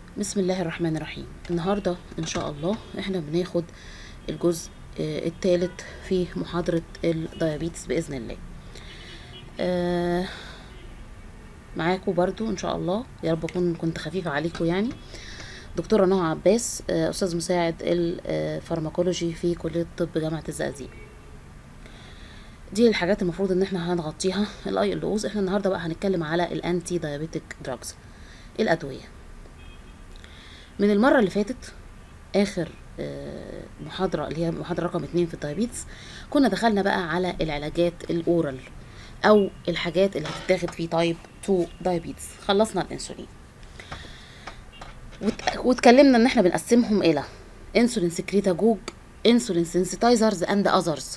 بسم الله الرحمن الرحيم. النهاردة ان شاء الله احنا بناخد الجزء الثالث في محاضرة الديابيتس بإذن الله. معاكم برضو ان شاء الله، يا رب اكون كنت خفيفة عليكم. يعني دكتورة نهى عباس، استاذ مساعد الفارماكولوجي في كلية طب جامعة الزقازيق. دي الحاجات المفروض ان احنا هنغطيها. الاي ال اوز احنا النهارده بقى هنتكلم على الانتي دايابيتك دراجز، الادوية. من المرة اللي فاتت اخر محاضرة اللي هي محاضرة رقم 2 في الدايابيتس، كنا دخلنا بقى على العلاجات الاورال او الحاجات اللي هتتاخد في تايب 2 دايابيتس. خلصنا الانسولين واتكلمنا ان احنا بنقسمهم الى انسولين سكريتاجوج، انسولين سنسيتايزرز اند اذرز،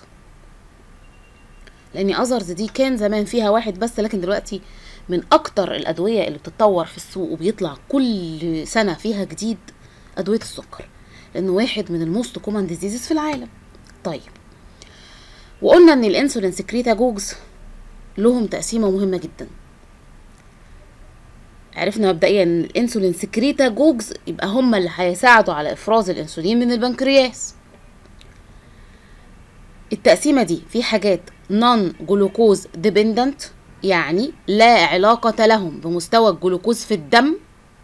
لان اذرز دي كان زمان فيها واحد بس، لكن دلوقتي من اكتر الادوية اللي بتتطور في السوق وبيطلع كل سنة فيها جديد ادوية السكر، لانه واحد من الموست كومن ديزيزز في العالم. طيب، وقلنا ان الانسولين سكريتاجوجز لهم تقسيمة مهمة جدا. عرفنا مبدئيا ان الانسولين سكريتاجوجز يبقى هم اللي هيساعدوا على افراز الانسولين من البنكرياس. التقسيمة دي في حاجات نون جلوكوز ديبندنت، يعني لا علاقة لهم بمستوى الجلوكوز في الدم،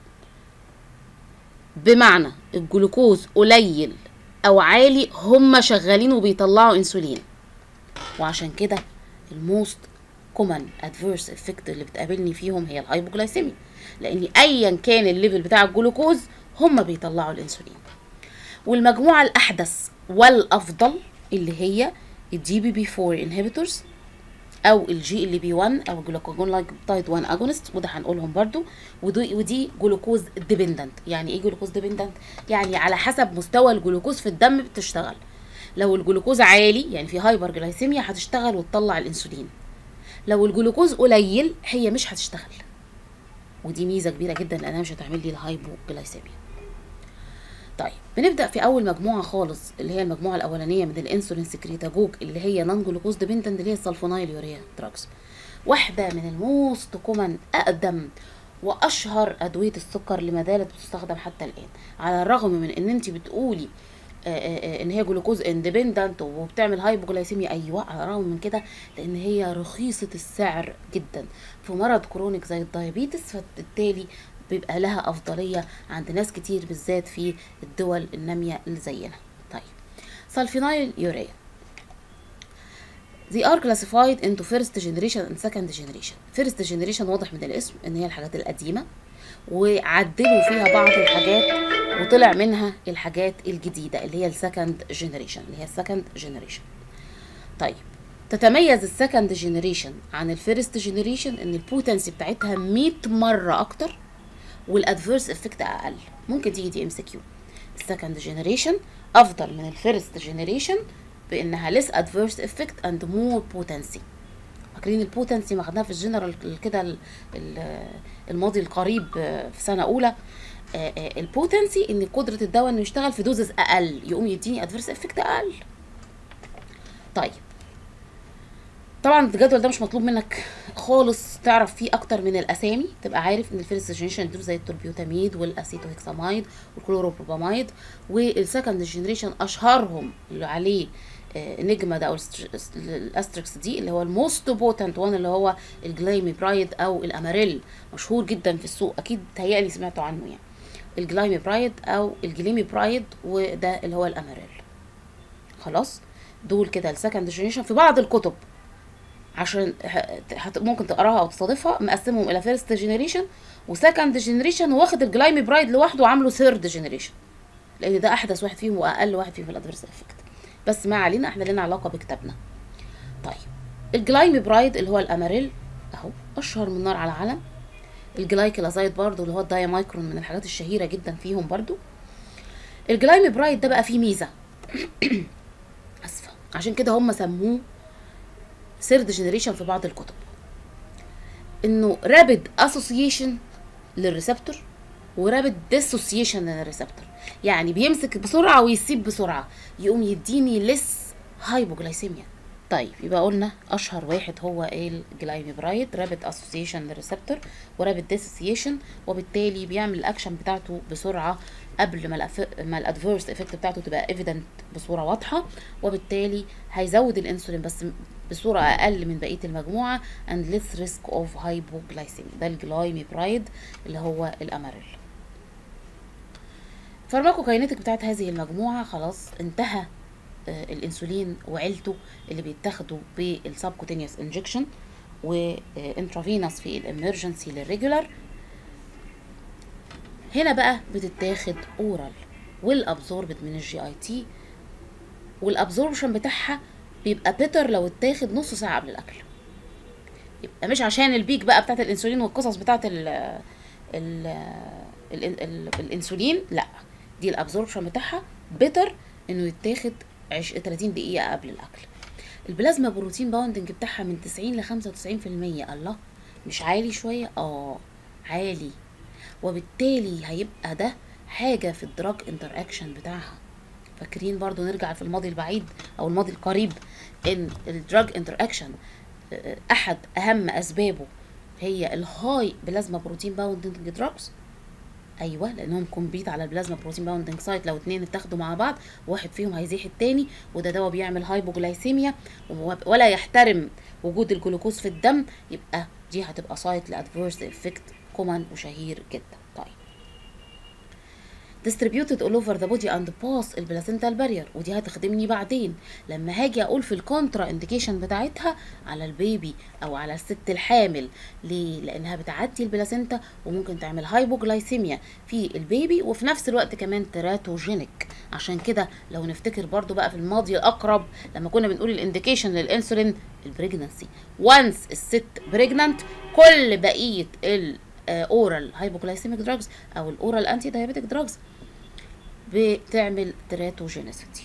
بمعنى الجلوكوز قليل او عالي هم شغالين وبيطلعوا انسولين. وعشان كده الموست كومن ادفيرس افكت اللي بتقابلني فيهم هي الهايبوجلايسيميا، لان ايا كان الليفل بتاع الجلوكوز هم بيطلعوا الانسولين. والمجموعه الاحدث والافضل اللي هي الدي بي بي 4 انهبيتورز او الجي ال بي 1 او الجلوكاجون لايك بيبتايد 1 اجونست، وده هنقولهم برضو. ودي جلوكوز ديبندنت. يعني ايه جلوكوز ديبندنت؟ يعني على حسب مستوى الجلوكوز في الدم بتشتغل. لو الجلوكوز عالي يعني في هايبر جلايسيميا هتشتغل وتطلع الانسولين، لو الجلوكوز قليل هي مش هتشتغل. ودي ميزه كبيره جدا لانها مش هتعمل لي الهايبوجلايسيميا. طيب، بنبدا في اول مجموعه خالص اللي هي المجموعه الاولانيه من الانسولين سكريتاجوج اللي هي نون جلوكوز ديبندنت، اللي هي السلفونايل يوريا دراجز. واحده من الموست كومن، اقدم واشهر ادويه السكر اللي ما زالت بتستخدم حتى الان، على الرغم من ان انت بتقولي ان هي جلوكوز اندبندنت وبتعمل هايبوجلايسيميا. ايوه، على الرغم من كده لان هي رخيصه السعر جدا في مرض كرونيك زي الدايابيتس، فبالتالي بيبقى لها افضليه عند ناس كتير بالذات في الدول الناميه اللي زينا. طيب، سلفينايل يوريا they are classified into first generation and second generation. first generation واضح من الاسم ان هي الحاجات القديمه، وعدلوا فيها بعض الحاجات وطلع منها الحاجات الجديدة اللي هي السكند جنريشن، طيب، تتميز السكند جنريشن عن الفيرست جنريشن ان البوتنسي بتاعتها 100 مرة اكتر والادفيرس افكت اقل. ممكن تيجي دي ام سي كيو. السكند جنريشن افضل من الفيرست جنريشن بانها less adverse effect and more potency. فاكرين البوتنسي ما خدناها في الجنرال كده الماضي القريب في سنه اولى. البوتنسي ان قدره الدواء انه يشتغل في دوزز اقل يقوم يديني ادفيرس افكت اقل. طيب، طبعا الجدول ده مش مطلوب منك خالص تعرف فيه اكتر من الاسامي، تبقى عارف ان الفيرست جنريشن دول زي التوربيوتاميد والاسيتوهكساميد والكلوروبروباميد، والسكند جنريشن اشهرهم اللي عليه نجمه ده او الاستركس دي اللي هو الموست بوتنت وان اللي هو الجلايميبرايد او الاماريل، مشهور جدا في السوق، اكيد تهيألي سمعتوا عنه. يعني الجلايميبرايد او الجليميبرايد وده اللي هو الاماريل. خلاص، دول كده السكند جنريشن. في بعض الكتب عشان ممكن تقراها او تصادفها مقسمهم الى فيرست جنريشن وسكند جنريشن، واخد الجلايميبرايد لوحده وعامله ثيرد جنريشن، لان ده احدث واحد فيهم واقل واحد فيهم في الادفيرس افكت. بس ما علينا، احنا لنا علاقه بكتابنا. طيب، الجلايميبرايد اللي هو الاماريل اهو اشهر من نار على علم. الجلايكلازايد برضو اللي هو الدايمايكرون من الحاجات الشهيره جدا فيهم برضو. الجلايميبرايد ده بقى فيه ميزه اسفه، عشان كده هم سموه ثيرد جنريشن في بعض الكتب، انه رابيد اسوسيشن للريسبتور ورابيد ديسوسيشن للريسبتور، يعني بيمسك بسرعه ويسيب بسرعه، يقوم يديني لس هايبوجلايسيميا. طيب يبقى قلنا اشهر واحد هو الجلايميبرايد، رابid اسوسيشن للريسبتور ورابid ديسوسيشن، وبالتالي بيعمل الاكشن بتاعته بسرعه قبل ما الادفيرس افكت بتاعته تبقى ايفيدنت بصوره واضحه، وبالتالي هيزود الانسولين بس بصوره اقل من بقيه المجموعه and less risk of hypoglycemia. ده الجلايميبرايد اللي هو الاماريل. فارماكوكاينيتك بتاعت هذه المجموعه خلاص انتهى الانسولين وعيلته اللي بيتاخدوا بالسبكوتينيوس انجكشن وانترافينوس في الامرجنسي للريجولار. هنا بقى بتتاخد اورال والابزوربت من الجي اي تي، والابزوربشن بتاعها بيبقى بيتر لو اتاخد نص ساعه قبل الاكل. يبقى مش عشان البيك بقى بتاعت الانسولين والقصص بتاعت الانسولين، لا، دي الابزوربشن بتاعها بيتر انه يتاخد 30 دقيقه قبل الاكل. البلازما بروتين باوندنج بتاعها من 90 ل 95%. الله، مش عالي شويه؟ عالي، وبالتالي هيبقى ده حاجه في الدراج انتر اكشن بتاعها. فاكرين برضو نرجع في الماضي البعيد او الماضي القريب ان الدراج انتر اكشن احد اهم اسبابه هي الهاي بلازما بروتين باوندنج دراجز. ايوه، لانهم كومبيت على البلازما بروتين باوندنج سايت. لو اتنين اتاخدوا مع بعض واحد فيهم هيزيح التاني، وده دواء بيعمل هايبوجلايسيميا ولا يحترم وجود الجلوكوز في الدم، يبقى دي هتبقى سايت لادفيرس افكت كومن وشهير جدا. طيب distributed all over the body and pass البلاسنتال بارير، ودي هتخدمني بعدين لما هاجي اقول في الكونترا انديكيشن بتاعتها على البيبي او على الست الحامل. ليه؟ لانها بتعدي البلاسنتا وممكن تعمل هايبوجلايسيميا في البيبي وفي نفس الوقت كمان تراتوجينيك. عشان كده لو نفتكر برضو بقى في الماضي الاقرب لما كنا بنقول الانديكيشن للانسولين البريجنانسي، وانس الست بريجنانت كل بقيه اورال هايبوجلايسيميك دراجز او الاورال انتي دايابيتيك دراجز بتعمل تراتوجينيسيتي.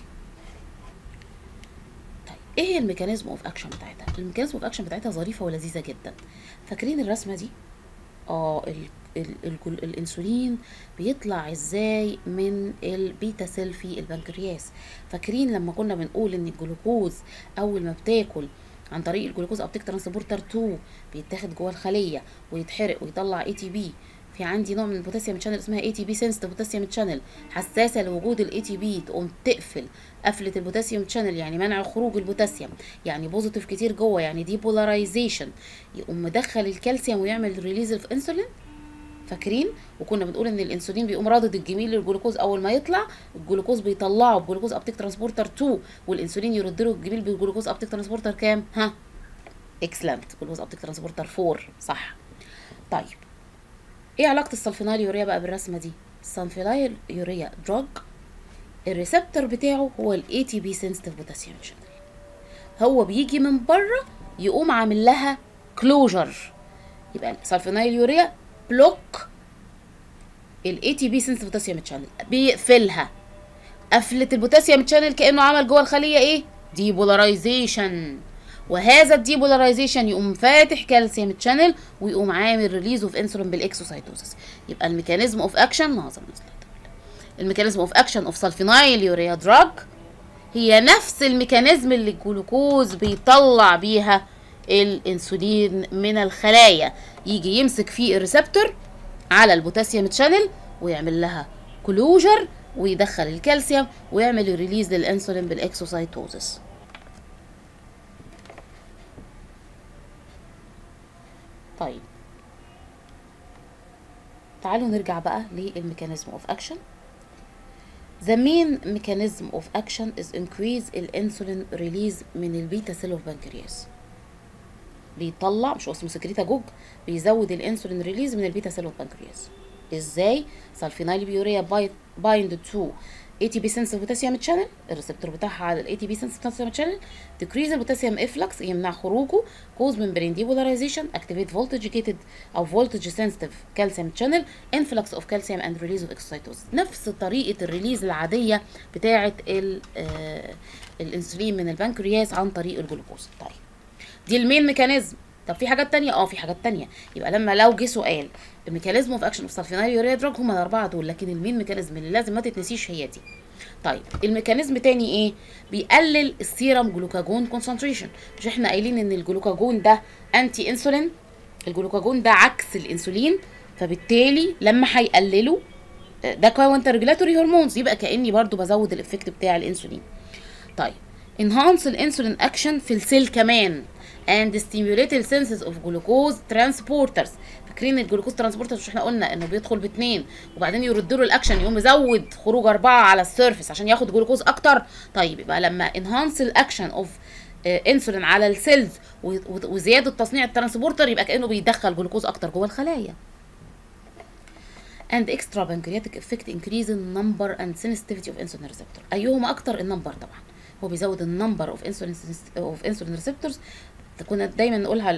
طيب ايه هي الميكانيزم اوف اكشن بتاعتها؟ الميكانيزم اوف اكشن بتاعتها ظريفه ولذيذه جدا. فاكرين الرسمه دي؟ الانسولين بيطلع ازاي من البيتا سيل في البنكرياس. فاكرين لما كنا بنقول ان الجلوكوز اول ما بتاكل عن طريق الجلوكوز ابتيك ترانسبورتر 2 بيتاخد جوه الخليه ويتحرق ويطلع اي تي بي. في عندي نوع من البوتاسيوم تشانل اسمها اي تي بي سنسيتيف بوتاسيوم تشانل، حساسه لوجود الاي تي بي، تقوم تقفل قفله البوتاسيوم تشانل، يعني منع خروج البوتاسيوم، يعني بوزيتيف كتير جوه، يعني دي بولاريزيشن، يقوم مدخل الكالسيوم ويعمل ريليز اوف انسولين. فاكرين؟ وكنا بنقول ان الانسولين بيقوم رادد الجميل للجلوكوز اول ما يطلع، الجلوكوز بيطلعه بجلوكوز ابتيك ترانسبورتر 2 والانسولين يرد له الجميل بالجلوكوز ابتيك ترانسبورتر كام؟ اكسلنت، جلوكوز ابتيك ترانسبورتر 4. صح. طيب ايه علاقه السلفينايل يوريا بقى بالرسمه دي؟ السلفينايل يوريا دراج الريسبتور بتاعه هو الاي تي بي سنسيتيف بوتاسيوم شانل. هو بيجي من بره يقوم عامل لها كلوجر. يبقى السلفينايل يوريا بلوك الاي تي بي سنسيتيف بوتاسيوم شانل، بيقفلها. قفله البوتاسيوم شانل كانه عمل جوه الخليه ايه؟ ديبولاريزيشن، وهذا الديبولاريزيشن يقوم فاتح كالسيوم تشانل ويقوم عامل ريليز اوف انسولين بالاكسوسايتوزس. يبقى الميكانيزم اوف اكشن الميكانيزم اوف اكشن اوف سلفينايل يوريا دراج هي نفس الميكانيزم اللي الجلوكوز بيطلع بيها الانسولين من الخلايا، يجي يمسك فيه الريسبتور على البوتاسيوم تشانل ويعمل لها كلوجر ويدخل الكالسيوم ويعمل ريليز للانسولين بالاكسوسايتوزس. طيب تعالوا نرجع بقى للميكانيزم اوف اكشن. The main mechanism of action is increase الانسولين ريليز من البيتا سيل اوف بنكرياس. بيطلع، مش اسمه سكريتاجوج، بيزود الانسولين ريليز من البيتا سيل اوف بنكرياس. ازاي؟ سلفينايل يوريا بايند تو اي تي بي سنسيتيف بوتاسيوم تشانل، الريسبتور بتاعها على الاي تي بي سنسيتيف بوتاسيوم تشانل، ديكريز البوتاسيوم افلكس يمنع خروجه، كوز ممبرين ديبولاريزيشن، اكتيفيت فولتج جيتد او فولتج سنسيتيف كالسيوم تشانل، انفلكس اوف كالسيوم اند ريليز اوف اكسوسايتوز. نفس طريقه الريليز العاديه بتاعه الانسولين من البنكرياس عن طريق الجلوكوز. طيب دي المين ميكانيزم. طب في حاجات تانية؟ في حاجات تانية. يبقى لما لو جه سؤال الميكانيزم اوف اكشن اوف سلفونيليوريا دراج، هم الاربعه دول، لكن المين ميكانيزم اللي لازم ما تتنسيش هي دي. طيب الميكانيزم تاني ايه؟ بيقلل السيرم جلوكاجون كونسنتريشن. مش احنا قايلين ان الجلوكاجون ده انتي انسولين؟ الجلوكاجون ده عكس الانسولين، فبالتالي لما هيقلله ده كاونتر ريجولاتوري هرمونز، يبقى كاني برضو بزود الافكت بتاع الانسولين. طيب enhance الانسولين اكشن في السيل كمان and stimulate the synthesis of glucose transporters. فاكرين الجلوكوز ترانسبورترز؟ مش احنا قلنا انه بيدخل باتنين وبعدين يرد له الاكشن يقوم مزود خروج 4 على السيرفيس عشان ياخد جلوكوز اكتر. طيب يبقى لما enhance الاكشن اوف انسولين على السيلز وزياده تصنيع الترانسبورتر، يبقى كانه بيدخل جلوكوز اكتر جوه الخلايا. and extra pancreatic effect increase in number and sensitivity of insulin receptor. ايهما اكتر؟ النمبر طبعا، هو بيزود النمبر اوف انسولين ريسبتورز. كنا دايما نقولها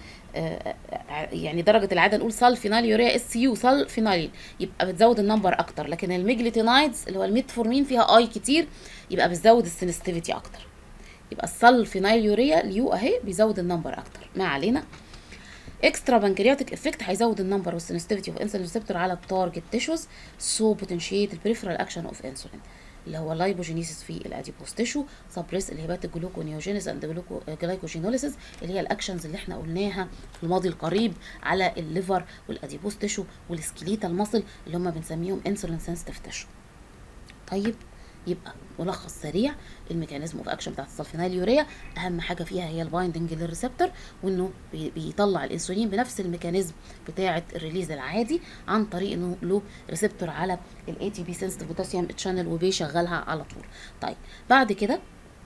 يعني درجه العاده نقول سالفيناليوريا اس يو سالفينالين، يبقى بتزود النمبر اكتر. لكن الميجليتينايدز اللي هو الميتفورمين فيها اي كتير، يبقى بتزود السنسيتيفيتي اكتر. يبقى السالفيناليوريا اليو اهي بيزود النمبر اكتر. ما علينا. اكسترا بانكرياتيك افكت هيزود النمبر والسنسيتيفيتي اوف انسولين ريسبتور على التارجت تيشوز، سو بوتنشيت البريفرال اكشن اوف انسولين اللي هو اللايبوجينيسيس في الاديبوس تيشو، سبريس الهبات الجلوكونيوجينيس اند جلايكوجينوليسيس اللي هي الاكشنز اللي احنا قلناها في الماضي القريب على الليفر والاديبوس تيشو والسكليتال ماسل اللي هم بنسميهم انسولين سنسيتيف تيشو. طيب يبقى ملخص سريع، الميكانيزم اوف اكشن بتاعت السلفونيليوريا اهم حاجه فيها هي البايندنج للريسبتور، وانه بيطلع الانسولين بنفس الميكانيزم بتاعه الريليز العادي عن طريق انه له ريسبتور على الاي تي بي سنسيتيف بوتاسيوم تشانل وبيشغلها على طول. طيب بعد كده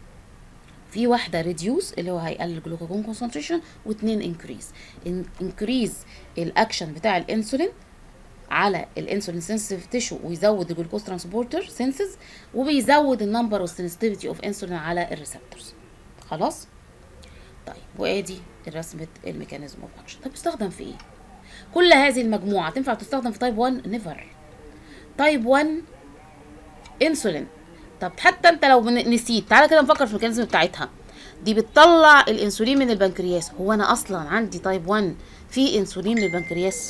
في واحده ريديوس اللي هو هيقلل الجلوكاجون كونسنتريشن، واثنين انكريز الاكشن بتاع الانسولين على الانسولين سنسيتيف تيشو ويزود الجلوكوز ترانسبورتر سينسز، وبيزود النمبر والسنسيتيفيتي اوف انسولين على الريسبتورز. خلاص؟ طيب وادي رسمه الميكانيزم اوف اكشن. طب بيستخدم في ايه؟ كل هذه المجموعه تنفع تستخدم في تايب 1؟ نيفر. تايب 1 انسولين. طب حتى انت لو نسيت، تعالى كده نفكر في الميكانيزم بتاعتها. دي بتطلع الانسولين من البنكرياس. هو انا اصلا عندي تايب 1 في انسولين من البنكرياس؟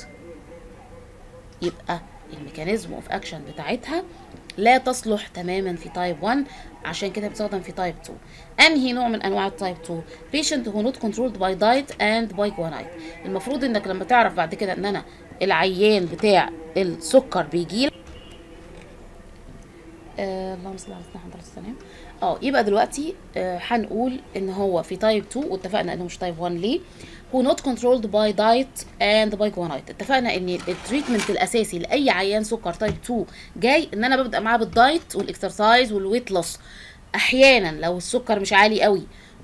يبقى الميكانيزم اوف اكشن بتاعتها لا تصلح تماما في تايب 1، عشان كده بتستخدم في تايب 2. انهي نوع من انواع التايب 2؟ patient who not controlled by diet and by guanite. المفروض انك لما تعرف بعد كده ان انا العيان بتاع السكر بيجيلك اللهم صل على سيدنا محمد عليه السلام. يبقى دلوقتي هنقول ان هو في تايب 2، واتفقنا انه مش تايب 1 ليه؟ who not controlled by diet and by guanite. اتفقنا ان التريتمنت الاساسي لاي عيان سكر تايب 2 جاي ان انا ببدا معاه بالدايت والاكسرسايز والويت لوس. احيانا لو السكر مش عالي قوي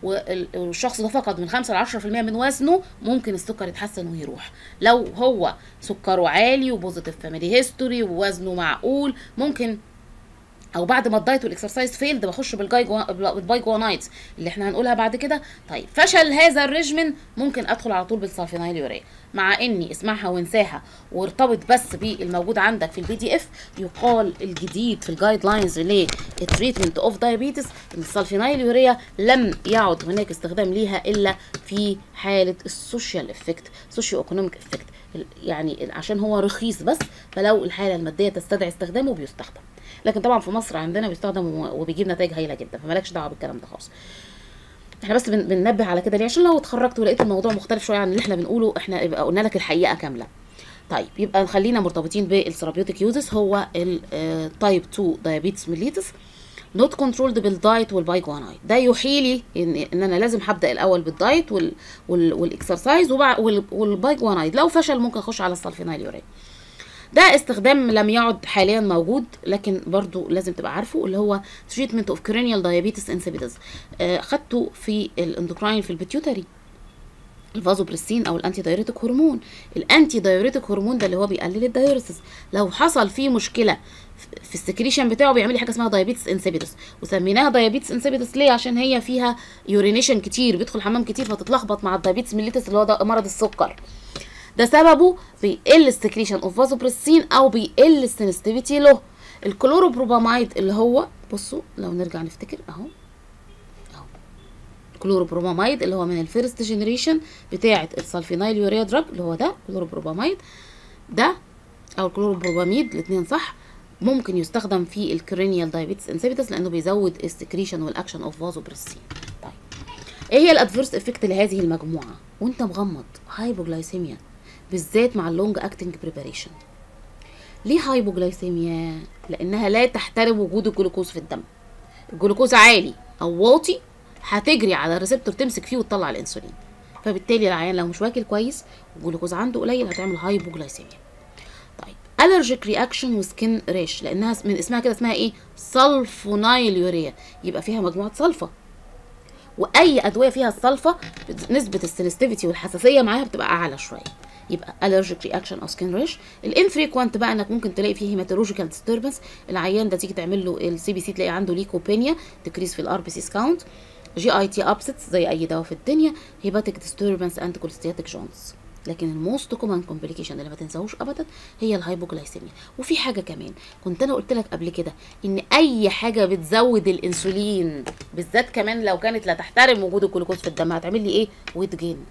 والشخص ده فقد من 5 ل 10% من وزنه، ممكن السكر يتحسن ويروح. لو هو سكره عالي وبوزيتيف فاميلي هيستوري ووزنه معقول، ممكن او بعد ما الدايت والاكسرسايز فيلد بخش بالبايجوانايتس اللي احنا هنقولها بعد كده. طيب فشل هذا الريجمن، ممكن ادخل على طول بالسلفونيليوريا، مع اني اسمعها وانساها وارتبط بس بالموجود عندك في البي دي اف. يقال الجديد في الجايد لاينز للتريتمنت اوف دايابيتس ان السلفونيليوريا لم يعد هناك استخدام ليها الا في حاله السوشيال افكت، سوشيو ايكونوميك افكت، يعني عشان هو رخيص بس، فلو الحاله الماديه تستدعي استخدامه بيستخدم. لكن طبعا في مصر عندنا بيستخدم وبيجيب نتائج هايله جدا، فمالكش دعوه بالكلام ده خالص. احنا بس بننبه على كده ليه؟ عشان لو اتخرجت ولقيت الموضوع مختلف شويه عن اللي احنا بنقوله، احنا يبقى قلنا لك الحقيقه كامله. طيب يبقى خلينا مرتبطين بالثيرابيوتيك يوزز. هو التايب 2 دايابيتس ميليتس نوت كنترولد بالدايت والبايجوانايت. ده يحيلي ان انا لازم هبدا الاول بالدايت والاكسرسايز والبايجوانايت. لو فشل ممكن اخش على السلفونيليوريا. ده استخدام لم يعد حاليا موجود، لكن برضو لازم تبقى عارفه، اللي هو تريتمنت اوف كرينيال دايابيتس انسيبيدز. خدته في الاندوكراين في البيتيوتري، الفازوبريسين او الانتي دايوريتك هرمون. الانتي دايوريتك هرمون ده اللي هو بيقلل الدايوريسيس، لو حصل فيه مشكله في السكريشن بتاعه بيعمل لي حاجه اسمها دايابيتس انسيبيدس. وسميناها دايابيتس انسيبيدس ليه؟ عشان هي فيها يورينيشن كتير، بيدخل حمام كتير، فتتلخبط مع الدايابيتس ميليتس اللي هو مرض السكر. ده سببه بيقل السكريشن اوف فازوبريسين او بيقل السنسيتيفيتي له. الكلوروبروبامايد اللي هو بصوا لو نرجع نفتكر اهو الكلوروبروماميد اللي هو من الفيرست جنريشن بتاعه السلفينايل يوريا دراج اللي هو ده كلوروبروماميد ده او الكلوروبروماميد، الاثنين صح. ممكن يستخدم في الكرينيال دايابيتس انسيبيتس لانه بيزود السكريشن والاكشن اوف فازوبريسين. طيب ايه هي الادفيرس افكت لهذه المجموعه وانت مغمض؟ هايبوجلايسيميا، بالذات مع اللونج اكتنج بريباريشن. ليه هايبوجلايسيميا؟ لانها لا تحترم وجود الجلوكوز في الدم. الجلوكوز عالي او واطي هتجري على الريسبتور تمسك فيه وتطلع الانسولين، فبالتالي العيان لو مش واكل كويس والجلوكوز عنده قليل هتعمل هايبوجلايسيميا. طيب الرجيك رياكشن وسكين ريش، لانها من اسمها كده اسمها ايه؟ سلفونايل يوريا، يبقى فيها مجموعه صلفه، واي ادويه فيها الصلفه نسبه السنسيتيفيتي والحساسيه معاها بتبقى اعلى شويه، يبقى allergic reaction او skin rash. الانفريكوانت بقى انك ممكن تلاقي فيه هيماتولوجيكال ديستربنس، العيان ده تيجي تعمل له السي بي سي تلاقي عنده ليكوبينيا، تكريس في الار بي سي كاونت، جي اي تي ابسيتس زي اي دواء في الدنيا، هيباتيك ديستربنس اند كوليستاتيك جونز. لكن الموست كومن كومبليكيشن اللي ما تنساهوش ابدا هي الهايبوجلايسيميا. وفي حاجه كمان كنت انا قلت لك قبل كده، ان اي حاجه بتزود الانسولين بالذات كمان لو كانت لا تحترم وجود الجلوكوز في الدم هتعمل لي ايه؟ ويت جين.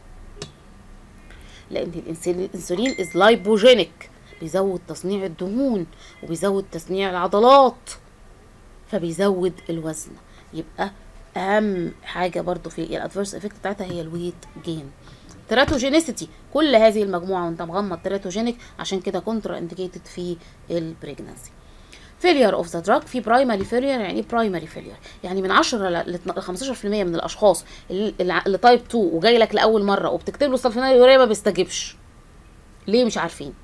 لان الانسولين از لايبوجينيك، بيزود تصنيع الدهون وبيزود تصنيع العضلات فبيزود الوزن. يبقى اهم حاجه برضو في الادفيرس افكت بتاعتها هي الويت جين. تيراتوجينيسيتي، كل هذه المجموعه وانت مغمض تيراتوجينيك، عشان كده كونترا انديكيتد في البريجنانسي. فيلير اوف ذا دراج، في برايمري فيلير. يعني ايه برايمري فيلير؟ يعني من 10 ل 15% من الاشخاص اللي تايب 2 وجاي لك لاول مره وبتكتب له سلفونيل يوريا ما بيستجيبش. ليه؟ مش عارفين.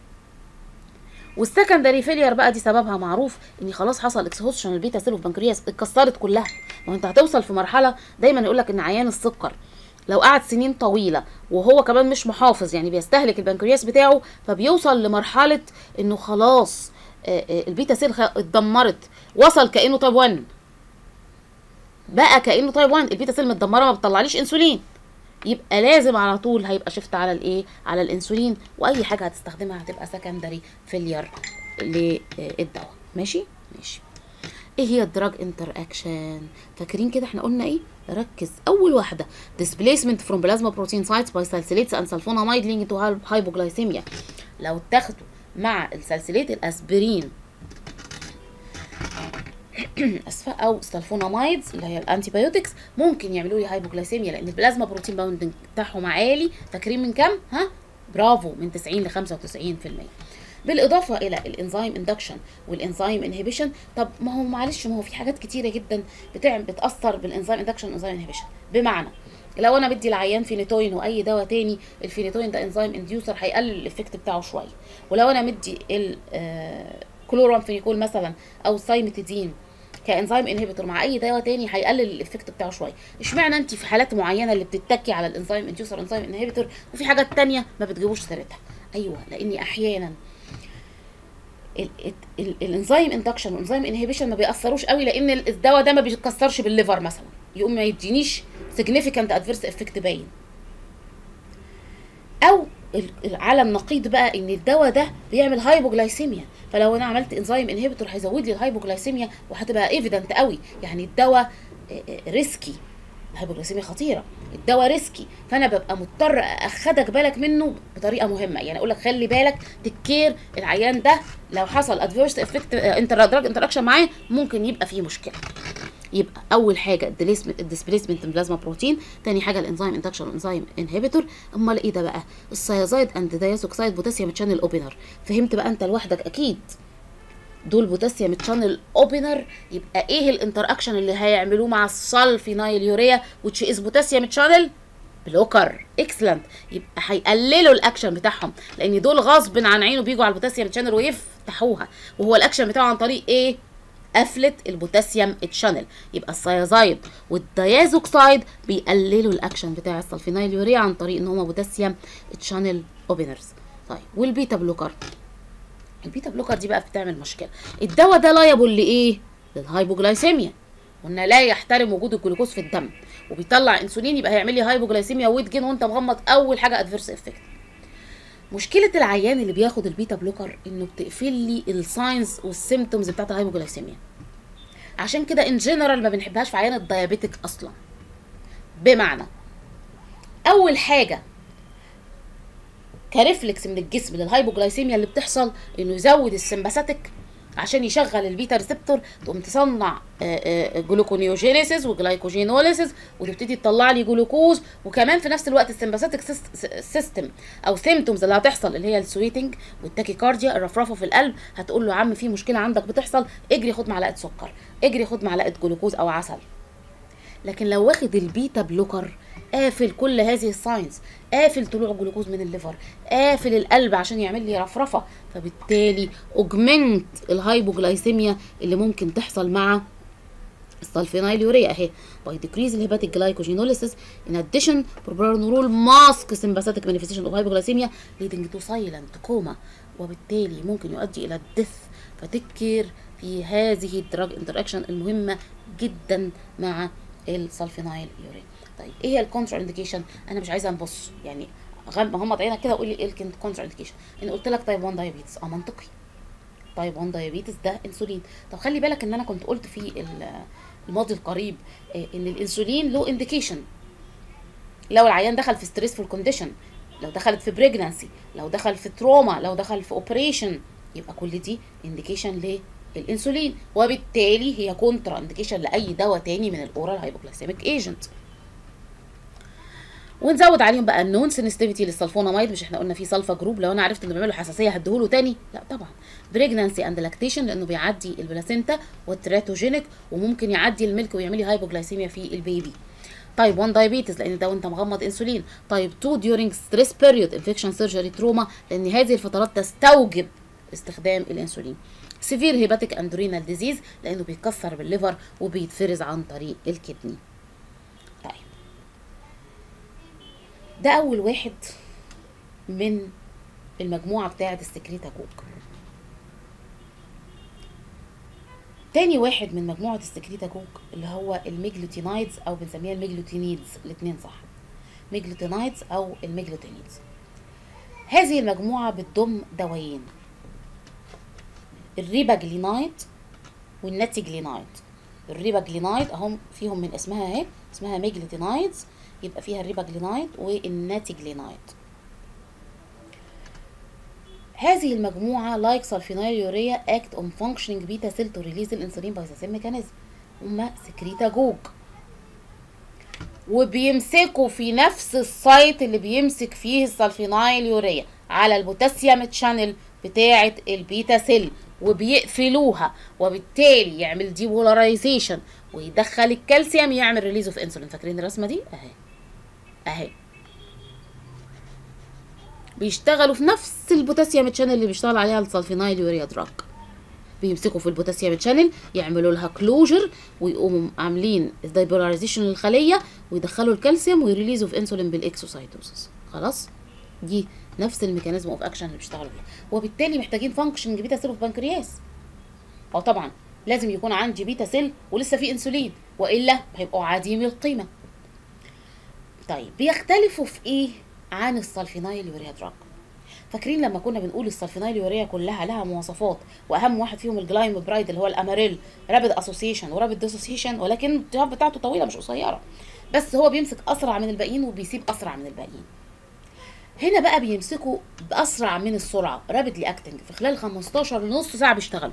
والسكندري فيلير بقى دي سببها معروف، ان خلاص حصل اكسهوشن البيتا سيل في البنكرياس، اتكسرت كلها. ما انت هتوصل في مرحله، دايما يقول لك ان عيان السكر لو قعد سنين طويله وهو كمان مش محافظ يعني بيستهلك البنكرياس بتاعه، فبيوصل لمرحله انه خلاص البيتا سيل اتدمرت، وصل كانه تايب 1 بقى، كانه تايب 1 البيتا سيل متدمره ما بتطلعليش انسولين، يبقى لازم على طول هيبقى شفت على الايه؟ على الانسولين، واي حاجه هتستخدمها هتبقى سكندري فيلير للدواء. ماشي؟ ماشي. ايه هي الدراج انتر اكشن؟ فاكرين كده احنا قلنا ايه؟ ركز. اول واحده displacement from plasma protein sites by salicylates and sulfonamide leading to hypoglycemia. لو اتاخدوا مع السالسيليت الاسبرين اسفه او سلفونامايدز اللي هي الانتي بايوتكس، ممكن يعملوا لي هايبوجلايسيميا، لان البلازما بروتين باوندنج بتاعهم عالي. فاكرين من كام؟ ها؟ برافو، من 90 ل 95%. بالاضافه الى الانزيم اندكشن والانزيم انهبيشن. طب ما هو معلش، ما هو في حاجات كتيره جدا بتاثر بالانزيم اندكشن والانزيم انهبيشن. بمعنى لو انا بدي العيان فينيتوين واي دواء تاني، الفينيتوين ده انزيم انديوسر هيقلل الايفكت بتاعه شويه. ولو انا مدي الكلورامفينيكول مثلا او سايمتيدين كانزيم انهبيتور مع اي دواء تاني هيقلل الايفكت بتاعه شويه. اشمعنى انت في حالات معينه اللي بتتكي على الانزيم انديوسر انزيم انهبيتور وفي حاجات تانيه ما بتجيبوش سيرتها؟ ايوه، لاني احيانا الانزيم اندكشن والانزيم انهبيشن ما بيأثروش قوي، لان الدواء ده ما بيتكسرش بالليفر مثلا، يقوم ما يدينيش significant adverse effect باين. او على النقيض بقى ان الدواء ده بيعمل هايبوجلايسيميا، فلو انا عملت انزيم انهبيتور هيزود لي الهايبوجلايسيميا وهتبقى ايفيدنت قوي. يعني الدواء ريسكي، الهايبوجلايسيميا خطيره، الدواء ريسكي، فانا ببقى مضطر اخدك بالك منه بطريقه مهمه. يعني اقول لك خلي بالك تكير العيان ده، لو حصل ادفيرس افكت دراج انتراكشن معاه ممكن يبقى فيه مشكله. يبقى اول حاجه الديسبليسمنت بلازما بروتين، تاني حاجه الانزيم اندكشن والانزيم انهبيتور. امال ايه ده بقى؟ السيازايد اند دايازوكسايد بوتاسيوم تشانل اوبنر. فهمت بقى انت لوحدك اكيد دول بوتاسيوم تشانل اوبنر. يبقى ايه الانتر اكشن اللي هيعملوه مع السلفينايل يوريا which is بوتاسيوم تشانل بلوكر؟ اكسلنت. يبقى هيقللوا الاكشن بتاعهم، لان دول غصب عن عينه بيجوا على البوتاسيوم تشانل ويفتحوها، وهو الاكشن بتاعه عن طريق ايه؟ قفلة البوتاسيوم تشانل. يبقى السيازايد والديازوكسايد بيقللوا الاكشن بتاع السلفينايل يوريا عن طريق ان هما بوتاسيوم تشانل اوبنرز. طيب والبيتا بلوكر؟ البيتا بلوكر دي بقى بتعمل مشكله. الدواء ده لايبل لايه؟ للهايبوجلايسيميا. قلنا لا يحترم وجود الجلوكوز في الدم وبيطلع انسولين، يبقى هيعمل لي هايبوجلايسيميا وويت جين وانت مغمض. اول حاجه ادفيرس افكت. مشكله العيان اللي بياخد البيتا بلوكر انه بتقفل لي الساينز والسيمتومز بتاعت الهايبوجلايسيميا. عشان كده ان جنرال ما بنحبهاش في عيان الديابيتك اصلا. بمعنى اول حاجه كريفلكس من الجسم للهايبوجلايسيميا اللي بتحصل انه يزود السمباثيك عشان يشغل البيتا ريسبتور، تقوم تصنع جلوكونيوجينيسيس وجلايكوجينوليسيس وتبتدي تطلع لي جلوكوز. وكمان في نفس الوقت السمباثيك سيستم او سيمتومز اللي هتحصل اللي هي السويتنج والتاكيكارديا، الرفرفه في القلب، هتقول له يا عم في مشكله عندك بتحصل، اجري خد معلقه سكر، اجري خد معلقه جلوكوز او عسل. لكن لو واخد البيتا بلوكر قافل كل هذه الساينز، قافل طلوع الجلوكوز من الليفر، قافل القلب عشان يعمل لي رفرفه، فبالتالي اوجمنت الهايبوجلايسيميا اللي ممكن تحصل مع السلفينايليوريا اهي باي ديكريز الهيباتيك جلايكوجينوليسيس ان اديشن بروبرانورول ماسك سمباثيك مانيفستيشن اوف هايبوجلايسيميا ليدنج تو سايلنت كوما، وبالتالي ممكن يؤدي الى الدث. فتكر في هذه الدراج انتراكشن المهمه جدا مع السلفينايل يوريا. طيب ايه هي الكونترا انديكيشن؟ انا مش عايزه نبص يعني غمض عينك كده وقول لي ايه الكونترا انديكيشن. ان قلت لك تايب 1 دايابيتس منطقي، تايب 1 دايابيتس ده انسولين. طب خلي بالك ان انا كنت قلت في الماضي القريب ان الانسولين له انديكيشن لو العيان دخل في ستريسفول كونديشن، لو دخلت في بريجنانسي، لو دخل في تروما، لو دخل في اوبريشن، يبقى كل دي انديكيشن للانسولين، وبالتالي هي كونترا انديكيشن لاي دواء تاني من الاورال هايبوجلايسيميك ايجنت. ونزود عليهم بقى النون سنسيتيفيتي للسلفونامايد، مش احنا قلنا في سلفا جروب، لو انا عرفت انه بيعملوا حساسيه هديهوله تاني؟ لا طبعا. بريجنانسي اند لاكتيشن لانه بيعدي البلاسينتا والتراتوجينيك وممكن يعدي الميلك ويعمل لي هايبوجلايسيميا في البيبي. تايب 1 دايابيتس لان ده وانت مغمض انسولين. تايب 2 during stress period infection surgery trauma لان هذه الفترات تستوجب استخدام الانسولين. سيفير هيباتيك اند رينال ديزيز لانه بيتكسر بالليفر وبيتفرز عن طريق الكدني. طيب ده اول واحد من المجموعه بتاعه السكريتاكوك. تاني واحد من مجموعه السكريتاكوك اللي هو الميجلوتينايدز او بنسميها الميجلوتينيدز، الاثنين صح، ميجلوتينايدز او الميجلوتينيدز. هذه المجموعه بتضم دوايين، الريباجلينايد والناتيجلينايد. الريباجلينايد اهم فيهم من اسمها اهي، اسمها ميجلوتينايدز، يبقى فيها الريباجلينايد والناتيجلينايد. هذه المجموعه لايك سلفينايليوريا اكت اون فانكشنينج بيتا سيل تو ريليز الانسولين باي ذا سيم ميكانيزم، هما سكريتاجوج، وبيمسكوا في نفس السايت اللي بيمسك فيه السلفينايليوريا على البوتاسيوم تشانل بتاعه البيتا سيل وبيقفلوها، وبالتالي يعمل ديبولاريزيشن ويدخل الكالسيوم يعمل ريليز اوف انسولين. فاكرين الرسمه دي اهي اهي، بيشتغلوا في نفس البوتاسيوم تشانل اللي بيشتغل عليها السلفينايليوريا دراج. بيمسكوا في البوتاسيوم تشانل يعملوا لها كلوجر ويقوموا عاملين ديبولاريزيشن للخليه ويدخلوا الكالسيوم ويريليزوا في انسولين بالاكسوسايتوسيس. خلاص دي نفس الميكانيزم اوف اكشن اللي بيشتغلوا فيها، وبالتالي محتاجين فانكشنج بيتا سيل في بنكرياس. طبعا لازم يكون عندي بيتا سيل ولسه في انسولين، والا هيبقوا عديمي القيمه. طيب بيختلفوا في ايه عن السلفينايليوريا دراج؟ فاكرين لما كنا بنقول السلفينايليوريا كلها لها مواصفات، واهم واحد فيهم الجلايموبرايد اللي هو الاماريل، رابيد اسوسيشن ورابيد ديسوسيشن، ولكن الجواب بتاعته طويله مش قصيره، بس هو بيمسك اسرع من الباقيين وبيسيب اسرع من الباقيين. هنا بقى بيمسكوا باسرع من السرعه، رابيدلي اكتنج، في خلال 15 لنص ساعه بيشتغلوا،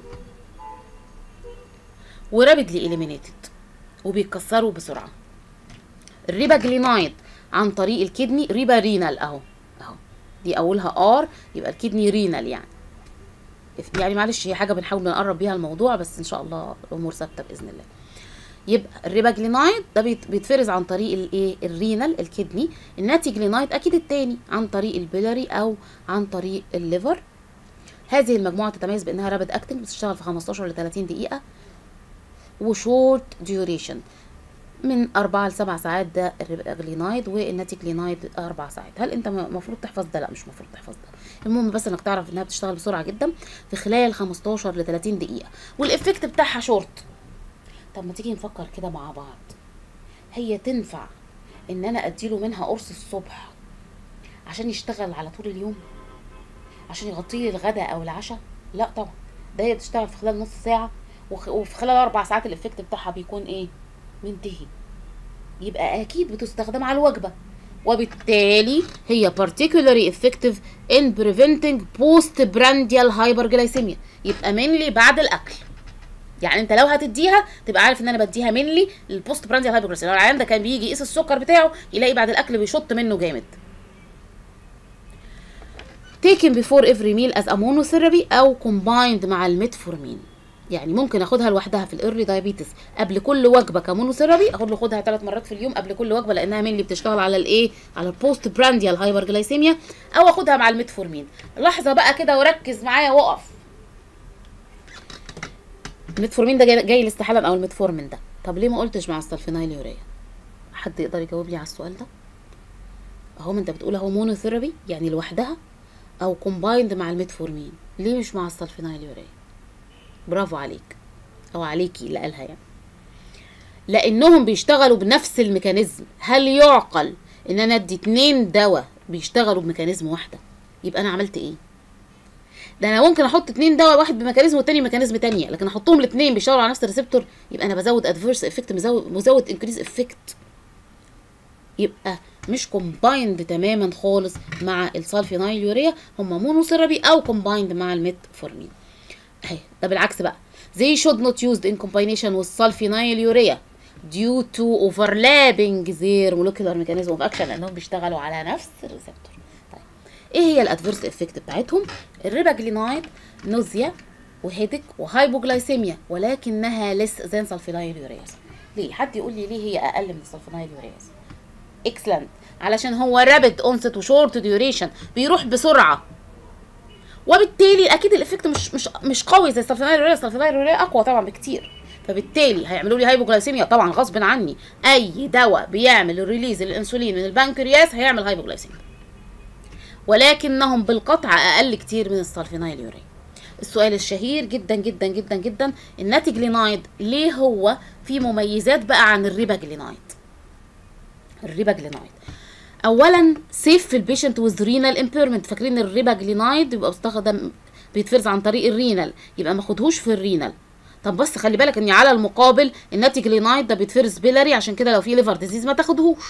ورابيدلي اليمينيتد وبيتكسروا بسرعه. الريباجلينايد عن طريق الكدني، ريبا رينال اهو اهو، دي اولها ار يبقى الكدني رينال، يعني معلش هي حاجه بنحاول نقرب بيها الموضوع، بس ان شاء الله الامور ثابته باذن الله. يبقى الريباجلينايد ده بيتفرز عن طريق الايه؟ الرينال الكدني. الناتيجلينايد اكيد التاني عن طريق البيلاري او عن طريق الليفر. هذه المجموعه تتميز بانها رابيد اكتنج، بتشتغل في 15 ل 30 دقيقه، وشورت ديوريشن من 4 ل 7 ساعات ده الريباجلينايد، والناتيجلينايد 4 ساعات. هل انت المفروض تحفظ ده؟ لا مش المفروض تحفظ ده، المهم بس انك تعرف انها بتشتغل بسرعه جدا في خلال 15 ل 30 دقيقه، والافكت بتاعها شورت. طب ما تيجي نفكر كده مع بعض، هي تنفع ان انا اديله منها قرص الصبح عشان يشتغل على طول اليوم، عشان يغطي لي الغداء او العشاء؟ لا طبعا، ده هي بتشتغل في خلال نص ساعه، وفي خلال 4 ساعات الافكت بتاعها بيكون ايه؟ منتهي. يبقى اكيد بتستخدم على الوجبه، وبالتالي هي particularly effective in preventing postprandial hyperglycemia. يبقى mainly بعد الاكل. يعني انت لو هتديها تبقى عارف ان انا بديها mainly للبوست برانديال هايبرجليسيميا. لو العيان ده كان بيجي يقيس السكر بتاعه يلاقي بعد الاكل بيشط منه جامد. taken before every meal as a monotherapy او combined مع الميتفورمين. يعني ممكن اخدها لوحدها في الايرلي دايابيتس قبل كل وجبه كمونوثيرابي، اخدها 3 مرات في اليوم قبل كل وجبه لانها مين اللي بتشتغل على الايه، على البوست برانديال هايبرجلايسيميا، او اخدها مع الميتفورمين. لحظه بقى كده وركز معايا وقف. الميتفورمين ده جاي الاستحاله او الميتفورمين ده، طب ليه ما قلتش مع السلفينايليوريا؟ حد يقدر يجاوب لي على السؤال ده؟ اهو انت بتقول اهو مونوثيرابي يعني لوحدها او كومبايند مع الميتفورمين، ليه مش مع السلفينايليوريا؟ برافو عليك او عليكي اللي قالها يعني. لانهم بيشتغلوا بنفس الميكانيزم. هل يعقل ان انا ادي 2 دواء بيشتغلوا بميكانيزم واحده؟ يبقى انا عملت ايه؟ ده انا ممكن احط 2 دواء، واحد بميكانيزم والتاني ميكانيزم تانية، لكن احطهم الاثنين بيشتغلوا على نفس الريسبتور، يبقى انا بزود ادفيرس افكت مزود انكريز افكت. يبقى مش كومبايند تماما خالص مع السلفينايليوريا، هم مونوثيرابي او كومبايند مع الميتفورمين. اهي ده بالعكس بقى. They should not used in combination with sulfonylurea due to overlapping their molecular mechanism of action، لانهم بيشتغلوا على نفس الريسبتور. طيب ايه هي الادفيرس افكت بتاعتهم؟ الريباجلينايد نوزيا وهيدك وهايبوجلايسيميا، ولكنها less than sulfonylureas. ليه؟ حد يقول لي ليه هي اقل من السلفونايليورياز؟ اكسلنت، علشان هو رابيد اونست وشورت ديوريشن، بيروح بسرعه، وبالتالي اكيد الافكت مش قوي زي السلفونايليوريا. السلفونايليوريا اقوى طبعا بكتير، فبالتالي هيعملوا لي هايبوجلايسيميا طبعا غصب عني. اي دواء بيعمل الريليز الانسولين من البنكرياس هيعمل هايبوجلايسيميا، ولكنهم بالقطع اقل كتير من السلفونايليوريا. السؤال الشهير جدا جدا جدا جدا، الناتجلينايد ليه هو في مميزات بقى عن الريباجلينايد؟ الريباجلينايد اولا سيف في البيشنت وذ رينال امبيرمنت. فاكرين الريباجلينايد بيبقى بيستخدم بيتفرز عن طريق الرينال، يبقى ما خدهوش في الرينال. طب بس خلي بالك ان على المقابل الناتجلينايد ده بيتفرز بيلاري، عشان كده لو في ليفر ديزيز ما تاخدهوش.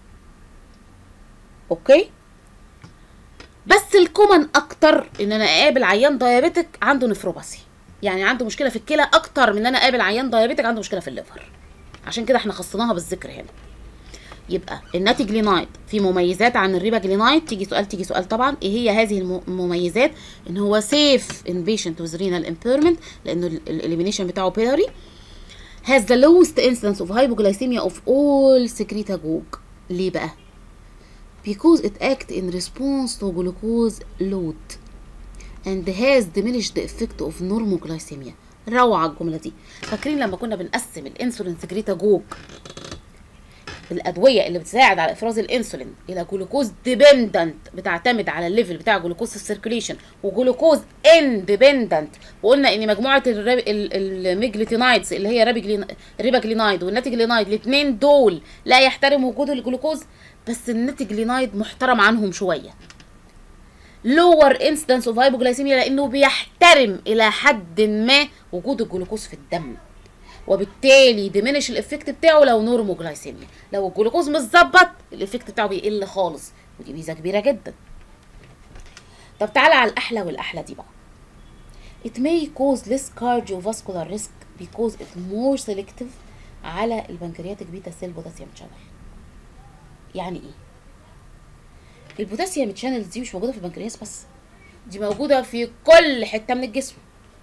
اوكي، بس الكومن اكتر ان انا اقابل عيان دايابيتك عنده نفروباسي، يعني عنده مشكله في الكلى، اكتر من ان انا اقابل عيان دايابيتك عنده مشكله في الليفر، عشان كده احنا خصناها بالذكر هنا. يبقى الناتجلينايد في مميزات عن الريباجلينايد. تيجي سؤال طبعا، ايه هي هذه المميزات؟ ان هو سيف ان بيشنت وذ رينال امبيرمنت، لانه الاليمينيشن بتاعه بيلاري. has the lowest incidence of hypoglycemia of all secretagogue. ليه بقى؟ because it acts in response to glucose load and has diminished the effect of normoglycemia. روعة الجملة دي. فاكرين لما كنا بنقسم الانسولين سكريتاجوج، الادويه اللي بتساعد على افراز الانسولين، الى جلوكوز ديبندنت بتعتمد على الليفل بتاع جلوكوز في السيركوليشن، وجلوكوز اندبندنت، وقلنا ان مجموعه الميجليتينايدز اللي هي الريباجلينايد والناتجلينايد الاثنين دول لا يحترموا وجود الجلوكوز، بس الناتجلينايد محترم عنهم شويه. lower incidence of hypoglycemia لانه بيحترم الى حد ما وجود الجلوكوز في الدم، وبالتالي ديمينش الافكت بتاعه لو نورموجلايسيميا. لو الجلوكوز متظبط الافكت بتاعه بيقل خالص، ودي ميزه كبيره جدا. طب تعالى على الاحلى والاحلى دي بقى. it may cause less cardiovascular risk because it's more selective على البنكرياتيك بيتا سيل بوتاسيوم شانل. يعني ايه؟ البوتاسيوم شانلز دي مش موجوده في البنكرياس بس، دي موجوده في كل حته من الجسم.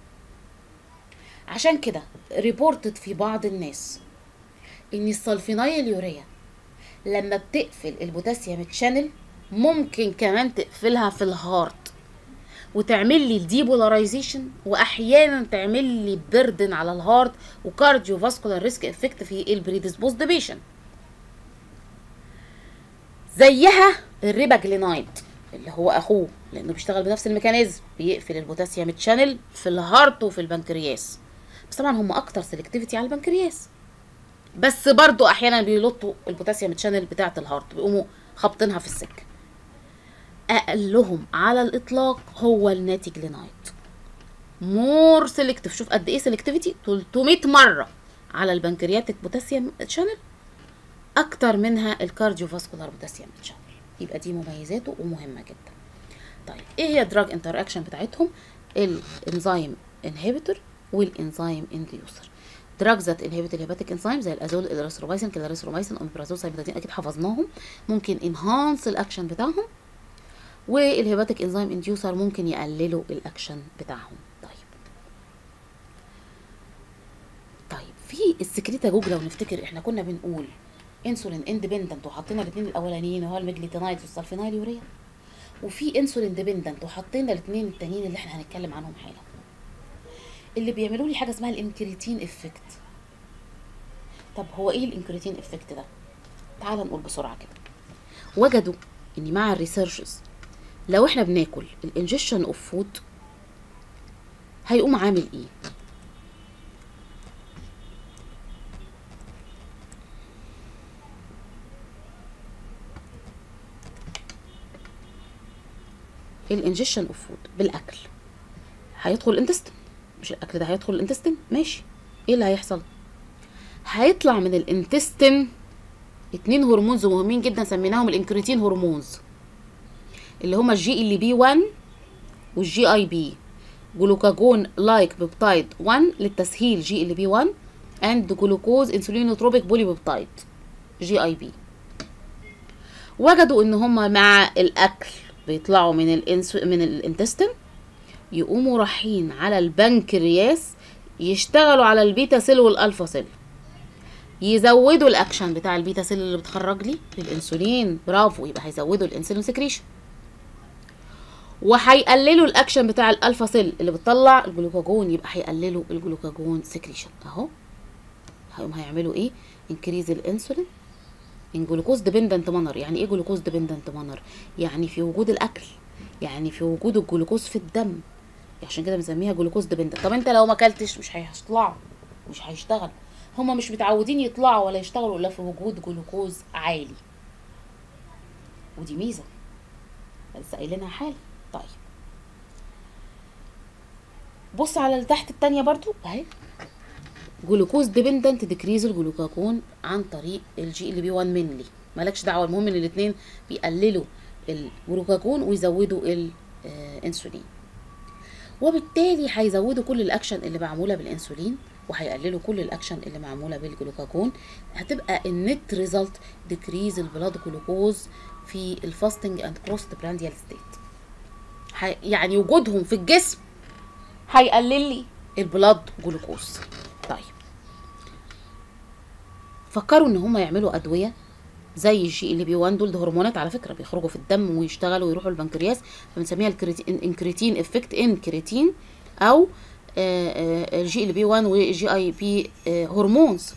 عشان كده ريبورتد في بعض الناس ان السلفينايليوريا لما بتقفل البوتاسيوم شانل ممكن كمان تقفلها في الهارت وتعمل لي الديبولاريزيشن، واحيانا تعمل لي بردن على الهارت وكارديو فاسكولار ريسك افكت في البريديسبوزد بيشن. زيها الريباجلينايد اللي هو اخوه، لانه بيشتغل بنفس الميكانيزم، بيقفل البوتاسيوم شانل في الهارت وفي البنكرياس، بس طبعا هم اكتر سيلكتيفيتي على البنكرياس، بس برضو احيانا بيلطوا البوتاسيوم شانل بتاعه الهارت، بيقوموا خابطينها في السكه. اقلهم على الاطلاق هو الناتجلينايد، مور سيلكتيف. شوف قد ايه سيلكتيفيتي، 300 مره على البنكرياتيك بوتاسيوم شانل اكتر منها الكارديوفاسكولار بوتاسيوم شانل. يبقى دي مميزاته ومهمه جدا. طيب ايه هي الدراج انتر اكشن بتاعتهم؟ الانزيم انهبيتور والانزيم انديوسر. دراج ذات انهبيت الهيباتيك انزيم زي الازول، الاريثرومايسين، كلاريثرومايسين، اوميبرازول، سايبرازين، اكيد حفظناهم. ممكن انهانس الاكشن بتاعهم. والهيباتيك انزيم انديوسر ممكن يقللوا الاكشن بتاعهم. طيب في السكريتاجوج لو نفتكر احنا كنا بنقول انسولين اندبندنت وحطينا الاثنين الاولانيين وهو الميجليتينايد والسلفينايل يوريا، وفي انسولين ديبندنت وحطينا الاثنين التانيين اللي احنا هنتكلم عنهم حالا، اللي بيعملوا لي حاجه اسمها الانكريتين افكت. طب هو ايه الانكريتين افكت ده؟ تعال نقول بسرعه كده. وجدوا ان مع الريسيرشز لو احنا بناكل الانجكشن اوف فود هيقوم عامل ايه؟ الانجكشن اوف فود بالاكل هيدخل الانتستين، مش الاكل ده هيدخل الانتستين، ماشي. ايه اللي هيحصل؟ هيطلع من الانتستين 2 هرمونز مهمين جدا سميناهم الانكريتين هرمونز، اللي هما الجي ال بي 1 والجي اي بي، جلوكاجون لايك بيبتايد 1 للتسهيل جي ال بي 1 اند جلوكوز انسولينوتروبيك بولي بيبتايد جي اي بي. وجدوا ان هما مع الاكل بيطلعوا من الانتستين يقوموا رايحين على البنكرياس يشتغلوا على البيتا سيل والالفا سيل، يزودوا الاكشن بتاع البيتا سيل اللي بتخرج لي الانسولين، برافو، يبقى هيزودوا الانسولين سكريشن، وهيقللوا الاكشن بتاع الالفا سيل اللي بتطلع الجلوكاجون، يبقى هيقللوا الجلوكاجون سكريشن. اهو هيعملوا ايه؟ انكريز الانسولين ان جلوكوز ديبندنت مانر. يعني ايه جلوكوز ديبندنت مانر؟ يعني في وجود الاكل، يعني في وجود الجلوكوز في الدم، عشان كده بنسميها جلوكوز ديبندنت. طب انت لو ما اكلتش مش هيطلعوا، مش هيشتغل، هما مش متعودين يطلعوا ولا يشتغلوا الا في وجود جلوكوز عالي، ودي ميزه لسه قايلينها حالا. طيب بص على اللي تحت التانية برضو اهي، جلوكوز ديبندنت ديكريز الجلوكاجون عن طريق الجي ال بي 1 منلي، مالكش دعوه، المهم ان الاثنين بيقللوا الجلوكاجون ويزودوا الانسولين، وبالتالي هيزودوا كل الاكشن اللي معموله بالانسولين وهيقللوا كل الاكشن اللي معموله بالجلوكاجون. هتبقى النت ريزلت ديكريز البلاد جلوكوز في الفاستنج اند بروست برانديال ستيت، يعني وجودهم في الجسم هيقلل لي البلاد جلوكوز. طيب فكروا ان هم يعملوا ادويه زي الجي ال بي 1، دول ده هرمونات على فكره بيخرجوا في الدم ويشتغلوا ويروحوا البنكرياس، فبنسميها الانكريتين افكت، انكريتين او الجي ال بي 1 والجي اي بي هرمونز.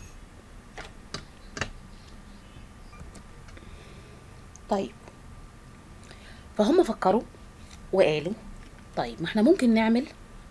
طيب فهم فكروا وقالوا طيب ما احنا ممكن نعمل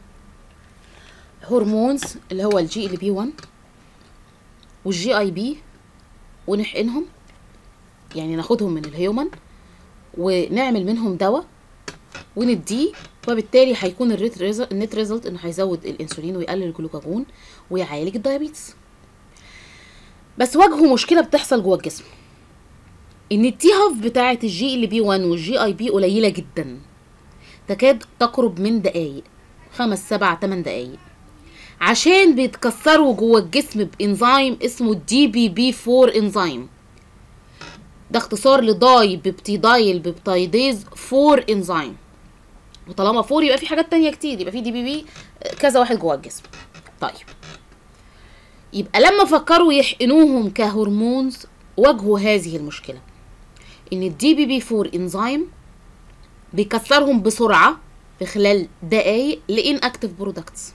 هرمونز اللي هو الجي ال بي 1 والجي اي بي ونحقنهم، يعني ناخدهم من الهيومن ونعمل منهم دواء ونديه، وبالتالي هيكون النت ريزلت انه هيزود الانسولين ويقلل الجلوكاجون ويعالج الدايابيتس. بس واجهوا مشكله بتحصل جوه الجسم، ان التي هاف بتاعه الجي ال بي 1 والجي اي بي قليله جدا، تكاد تقرب من دقايق، 5 7 8 دقايق، عشان بيتكسروا جوه الجسم بانزيم اسمه الدي بي بي 4 انزيم، ده اختصار لداي بيبتيدايل بيبتايديز 4 انزيم، وطالما 4 يبقى في حاجات تانية كتير، يبقى في دي بي بي كذا واحد جوه الجسم. طيب يبقى لما فكروا يحقنوهم كهرمونز واجهوا هذه المشكله، ان الدي بي بي 4 انزيم بيكسرهم بسرعه في خلال دقايق لان اكتيف برودكتس،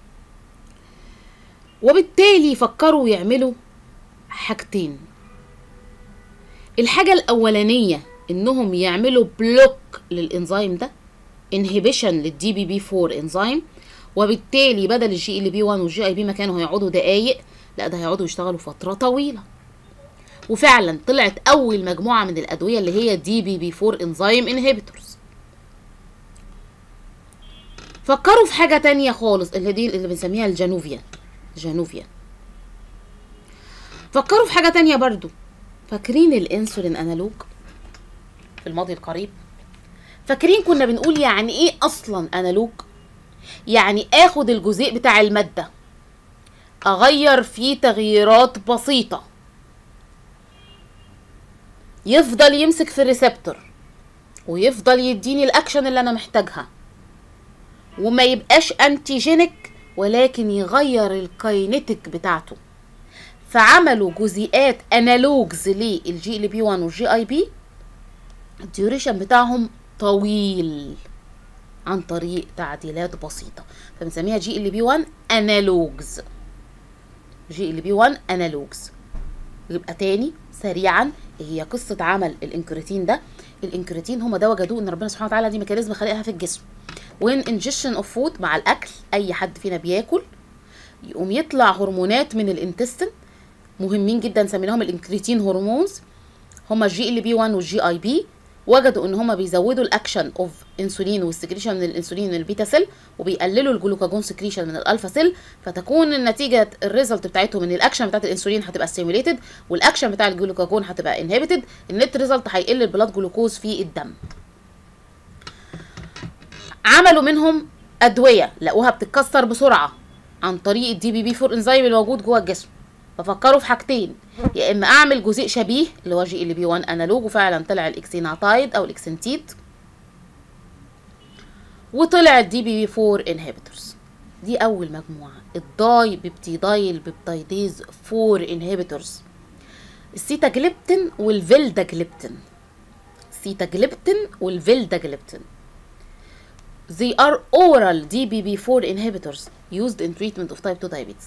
وبالتالي فكروا يعملوا حاجتين. الحاجه الاولانيه انهم يعملوا بلوك للانزيم ده، انهبيشن للدي بي بي 4 انزيم، وبالتالي بدل الجي ال بي 1 والجي اي بي ما كانوا هيقعدوا دقايق، لا ده هيقعدوا يشتغلوا فتره طويله. وفعلا طلعت اول مجموعه من الادويه اللي هي دي بي بي 4 انزيم انهبيتورز. فكروا في حاجه تانية خالص اللي دي اللي بنسميها الجانوفيا. فكروا في حاجه تانية برضو، فاكرين الانسولين انالوج في الماضي القريب؟ فاكرين كنا بنقول يعني ايه اصلا انالوج؟ يعني اخد الجزيء بتاع المادة اغير فيه تغييرات بسيطة يفضل يمسك في الريسبتور ويفضل يديني الاكشن اللي انا محتاجها، وما يبقاش انتيجينيك ولكن يغير الكاينيتيك بتاعته. فعملوا جزيئات انالوجز للجي ال بي 1 والجي اي بي، الديوريشن بتاعهم طويل عن طريق تعديلات بسيطة، فبنسميها جي ال بي 1 انالوجز. جي ال بي 1 انالوجز. يبقى تاني سريعا، هي قصة عمل الانكريتين ده. الانكريتين هما ده وجدوه ان ربنا سبحانه وتعالى دي ميكانيزم خلقها في الجسم. وين انجكشن اوف فود، مع الاكل اي حد فينا بياكل يقوم يطلع هرمونات من الانتستين مهمين جدا سميناهم الانكريتين هرمونز، هما الجي ال بي 1 والجي اي بي. وجدوا ان هما بيزودوا الاكشن اوف انسولين والسكريشن من الانسولين من البيتا سيل، وبيقللوا الجلوكاجون سكريشن من الالفا سيل، فتكون النتيجه الريزلت بتاعتهم ان الاكشن بتاعت الانسولين هتبقى ستيميوليتد والاكشن بتاع الجلوكاجون هتبقى انهبيتد. النت ريزلت هيقل البلاد جلوكوز في الدم. عملوا منهم ادويه لقوها بتتكسر بسرعه عن طريق الدي بي بي 4 انزيم الموجود جوه الجسم، ففكروا في حاجتين، يا اما اعمل جزيء شبيه اللي هو جي ال بي 1 انالوج، وفعلا طلع الاكسيناتايد او الاكسنتيد، وطلع الدي بي بي 4 انهبيتورز. دي اول مجموعه، الداي بيبتيدايل بيبتايديز 4 انهبيتورز، السيتاجليبتين والفيلداجليبتين. السيتاجليبتين والفيلداجليبتين they are oral DPP4 inhibitors used in treatment of type 2 diabetes.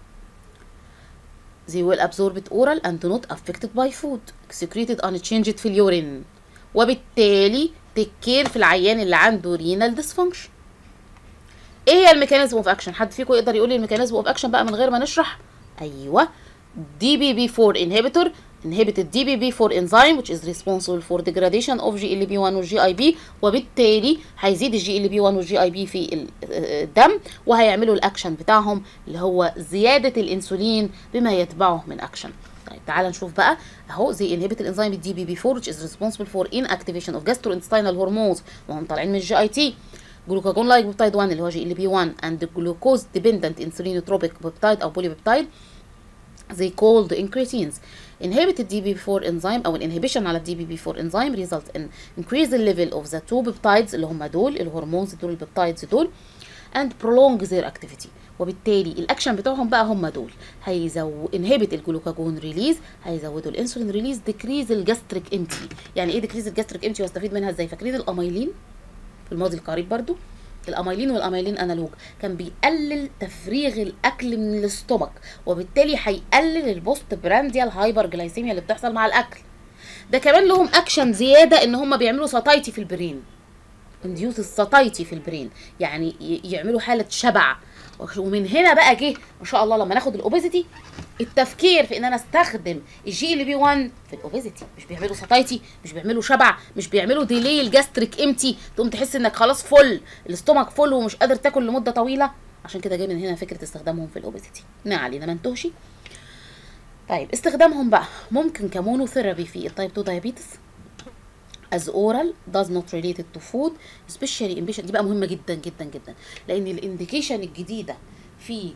They will absorb it oral and not affected by food, secreted unchanged في اليورين، وبالتالي تكير في العيان اللي عنده renal dysfunction. ايه هي الميكانيزم اوف اكشن؟ حد فيكم يقدر يقول لي الميكانيزم اوف اكشن بقى من غير ما نشرح؟ ايوه، DPP4 inhibitor inhibited DPP4 enzyme which is responsible for degradation of GLP-1 وال GIP، وبالتالي هيزيد الجي ال بي 1 والجي اي بي في الدم، وهيعملوا الاكشن بتاعهم اللي هو زياده الانسولين بما يتبعه من اكشن. طيب تعال نشوف بقى اهو. زي inhibit الانزيم الدي بي بي 4 which is responsible for inactivation of gastrointestinal hormones وهم طالعين من الجي اي تي. جلوكاجون لايك بيبتايد 1 اللي هو جي ال بي 1 and glucose dependent insulinotropic peptide او بوليبيبتايد they called incretins. Inhibited DPP4 enzyme او inhibition على DPP4 enzyme result in increase the level of the two peptides اللي هم دول الهرمونز دول البيبتايدز دول and prolong their activity. وبالتالي الاكشن بتاعهم بقى هم دول inhibit الجلوكاجون ريليز، هيزودوا الانسولين ريليز، decrease الجاستريك امتي. يعني ايه decrease الجاستريك امتي واستفيد منها ازاي؟ فاكرين الاميلين في الماضي القريب برضو؟ الاميلين والاميلين انالوج كان بيقلل تفريغ الاكل من الاستومك، وبالتالي هيقلل البوست برانديال هايبر جلايسيميا اللي بتحصل مع الاكل. ده كمان لهم اكشن زياده ان هم بيعملوا ساتايتي في البرين، انديوس الساتايتي في البرين، يعني يعملوا حاله شبع. ومن هنا بقى جه ما شاء الله لما ناخد الاوبيزيتي التفكير في ان انا استخدم الجي ال بي 1 في الاوبيزيتي. مش بيعملوا ساتايتي، مش بيعملوا شبع، مش بيعملوا ديلي الجاستريك امتي، تقوم تحس انك خلاص فل الاستومك فل ومش قادر تاكل لمده طويله. عشان كده جاي من هنا فكره استخدامهم في الاوبيزيتي. ما علينا ما نتوهش. طيب استخدامهم بقى ممكن كمونوثيرابي في التايب 2 دايابيتس as oral does not related to food especially in patient. دي بقى مهمه جدا جدا جدا، لان الانديكيشن الجديده في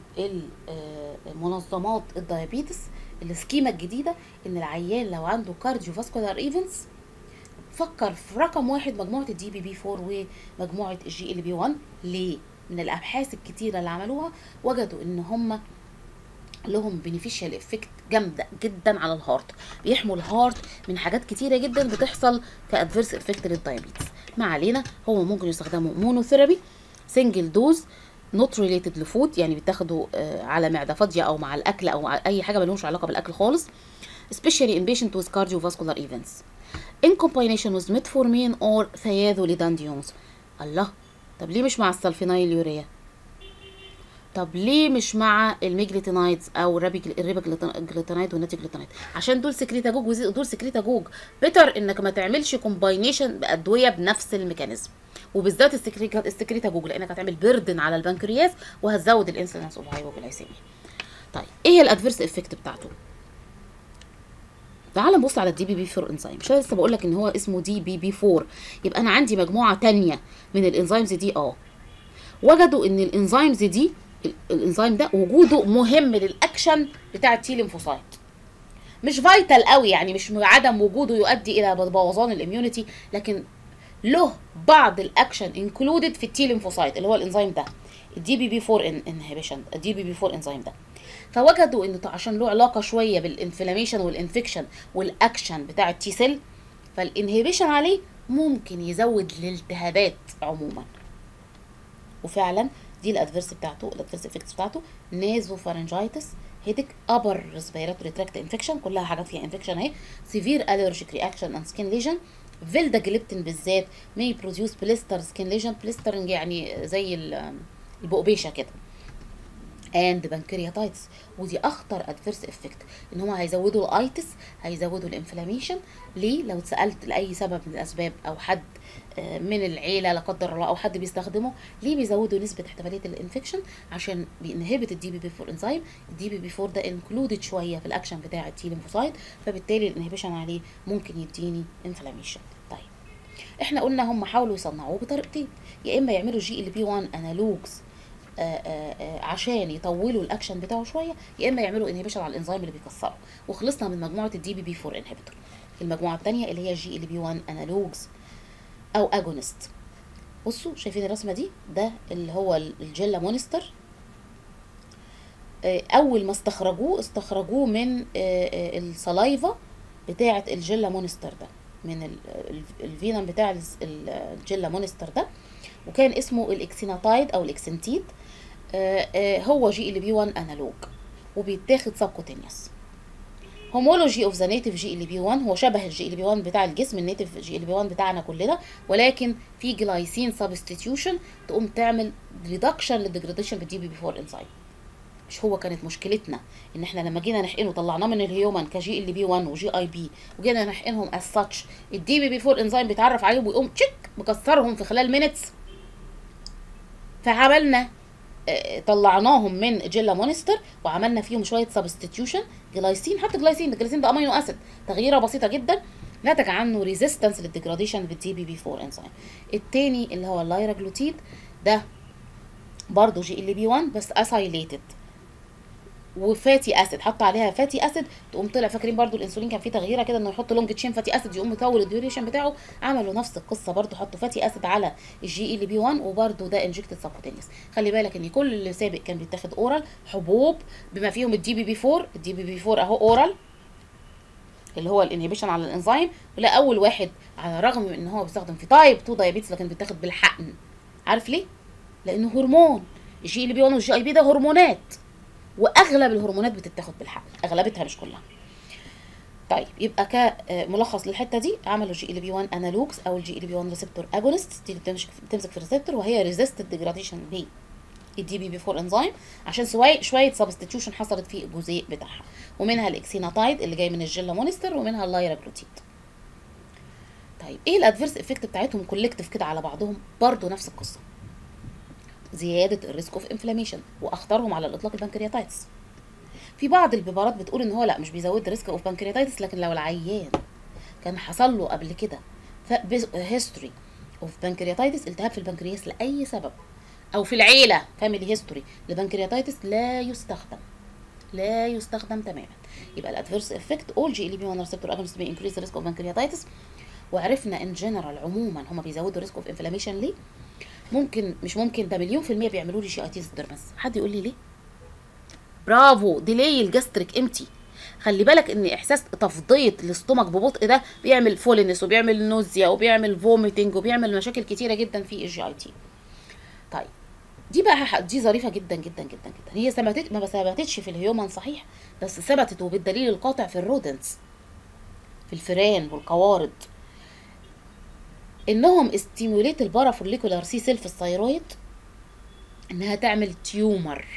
منظمات الدايابيتس السكيما الجديده ان العيان لو عنده كارديو فاسكولار ايفنتس فكر في رقم واحد مجموعه الدي بي بي 4 ومجموعه الجي ال بي 1. ليه؟ من الابحاث الكتيره اللي عملوها وجدوا ان هم لهم بينيفيشال افكت جامده جدا على الهارت، بيحموا الهارت من حاجات كتيره جدا بتحصل كادفيرس افكت للدايابيتس. ما علينا، هو ممكن يستخدموا مونوثيرابي سنجل دوز نوت ريليتد لفود، يعني بيتاخدوا على معده فاضيه او مع الاكل او مع اي حاجه مالهمش علاقه بالاكل خالص. especially in patient with cardiovascular events in combination with metformin or thiazolidinediones. الله، طب ليه مش مع السلفينايل يوريا؟ طب ليه مش مع الميجليتينايدز او الريباجليتينايد والناتيجليتينايد؟ عشان دول سكريتاجوج ودول سكريتاجوج. بيتر انك ما تعملش كومباينيشن بادويه بنفس الميكانيزم، وبالذات السكريتاجوج، لانك هتعمل بيردن على البنكرياس وهتزود الانسيدنس اوف هايبوجلايسيميا. طيب ايه هي الادفيرس افكت بتاعته؟ تعال نبص على الدي بي بي 4 انزيم. مش أنا لسه بقول لك ان هو اسمه دي بي بي 4؟ يبقى انا عندي مجموعه تانية من الانزيمز دي. وجدوا ان الانزيمز دي، الانزيم ده وجوده مهم للاكشن بتاع التي ليمفوسايت. مش فايتال قوي يعني، مش عدم وجوده يؤدي الى بوظان الاميونيتي، لكن له بعض الاكشن انكلودد في التي ليمفوسايت اللي هو الانزيم ده، الدي بي بي 4 انهبيشن، الدي بي بي 4 انزيم ده. فوجدوا انه عشان له علاقه شويه بالانفلاميشن والانفكشن والاكشن بتاع التي سيل، فالانهبيشن عليه ممكن يزود الالتهابات عموما. وفعلا دي الادفيرس بتاعته، الادفيرس افكتس بتاعته: نازو فارنجايتس، هيدك، ابر ريسبيراتوري تراكت انفكشن، كلها حاجات فيها انفكشن اهي، سيفير الرجيك رياكشن اند سكين ليجن، فيلداجليبتين بالذات مي بروديوس بليستر سكين ليجن، بليسترنج يعني زي البقبيشه كده، اند بنكرياتايتس. ودي اخطر ادفيرس افكت، ان هم هيزودوا الايتس، هيزودوا الانفلاميشن. ليه؟ لو اتسالت لاي سبب من الاسباب، او حد من العيله لا قدر الله، او حد بيستخدمه، ليه بيزودوا نسبه احتماليه الانفكشن؟ عشان بينهبت الدي بي بي 4 انزيم. الدي بي بي 4 ده انكلودد شويه في الاكشن بتاع التي ليمفوسايت، فبالتالي الانهبيشن عليه ممكن يديني انفلاميشن. طيب احنا قلنا هم حاولوا يصنعوه بطريقتين: يا اما يعملوا جي ال بي 1 انالوجز عشان يطولوا الاكشن بتاعه شويه، يا اما يعملوا انهبيشن على الانزيم اللي بيكسره. وخلصنا من مجموعه الدي بي بي 4 انهبيتور. المجموعه الثانيه اللي هي جي ال بي 1 انالوجز او اجونست. بصوا شايفين الرسمه دي؟ ده اللي هو الجيلا مونستر. اول ما استخرجوه من السلايفا بتاعه الجيلا مونستر ده، من الفينم بتاع الجيلا مونستر ده، وكان اسمه الاكسيناتايد او الاكسنتيد. هو جي ال بي 1 انالوج، وبيتاخد سبكوتينيوس. هومولوجي اوف ذا نيتيف جي ال بي 1، هو شبه الجي ال بي 1 بتاع الجسم، النيتيف جي ال بي 1 بتاعنا كلنا، ولكن في جلايسين سبستيتيوشن تقوم تعمل ريدكشن للديجراديشن بالدي بي بي 4 انزيم. مش هو كانت مشكلتنا ان احنا لما جينا نحقنه طلعناه من الهيومن كجي ال بي 1 وجي اي بي، وجينا نحقنهم از ساتش، الدي بي بي 4 انزيم بيتعرف عليهم ويقوم تشيك مكسرهم في خلال مينتس. فعملنا طلعناهم من جيلا مونستر وعملنا فيهم شويه سبستيتيوشن جلايسين، حتى الجلايسين ده امينو اسيد، تغييره بسيطه جدا نتج عنه ريزيستنس للديجراديشن بالدي بي بي 4 انزيم. التاني اللي هو اللايراجلوتيد ده برضه جي ال بي 1 بس اسايليتد وفاتي اسيد، حط عليها فاتي اسيد تقوم طلع. فاكرين برضو الانسولين كان فيه تغييره كده انه يحط لونج تشين فاتي اسيد يقوم يطول الديوريشن بتاعه؟ عملوا نفس القصه برضو، حطوا فاتي اسيد على الجي ال بي 1 وبرضو ده انجكتد سبكوتينيوس. خلي بالك ان كل اللي سابق كان بيتاخد اورال حبوب بما فيهم الدي بي بي 4. الدي بي بي 4 اهو اورال اللي هو الانهبيشن على الانزيم، ولا اول واحد على الرغم من ان هو بيستخدم في تايب 2 دايابيتس لكن بيتاخد بالحقن. عارف ليه؟ لانه هرمون. الجي ال بي 1 والجي اي بي ده هرمونات، واغلب الهرمونات بتتاخد بالحقن، اغلبتها مش كلها. طيب يبقى كملخص للحته دي، عملوا جي ال بي 1 انالوجز او الجي ال بي 1 ريسبتور اجونست، دي بتمسك في الريسبتور وهي ريزيستد ديجراديشن الدي بي بي 4 انزيم عشان شويه سبستيتيوشن حصلت في الجزيء بتاعها، ومنها الاكسيناتايد اللي جاي من الجيلا مونستر، ومنها اللايراجلوتيد. طيب ايه الادفيرس افكت بتاعتهم كولكتيف كده على بعضهم؟ برضو نفس القصه، زياده الريسك اوف انفلاميشن، واخطرهم على الاطلاق البنكرياتايتس. في بعض البيبارات بتقول ان هو لا مش بيزود ريسك اوف بنكرياتايتس، لكن لو العيان كان حصل له قبل كده هيستوري اوف بنكرياتايتس، التهاب في البنكرياس لاي سبب، او في العيله فاميلي هيستوري لبنكرياتايتس، لا يستخدم تماما. يبقى الادفيرس افكت اول جي ال بي 1 ريسبتور اجونست بي انكريز ريسك اوف بنكرياتايتس. وعرفنا ان جنرال عموما هم بيزودوا ريسك اوف انفلاميشن. ليه؟ ممكن مش ممكن، ده مليون في المية بيعملوا لي جي اي تي ديرمس. حد يقول لي ليه؟ برافو، ديلي الجاستريك امتي. خلي بالك ان احساس تفضيه الاستومك ببطء ده بيعمل فولنس وبيعمل نوزيا وبيعمل فوميتنج وبيعمل مشاكل كتيره جدا في الجي اي تي. طيب دي بقى دي ظريفه جدا جدا جدا جدا. هي ما ثبتتش في الهيومن صحيح، بس ثبتت وبالدليل القاطع في الرودنتس، في الفئران والقوارض، انهم استيموليت البارافوليكولار سي سيل في الثيرويد انها تعمل تيومر.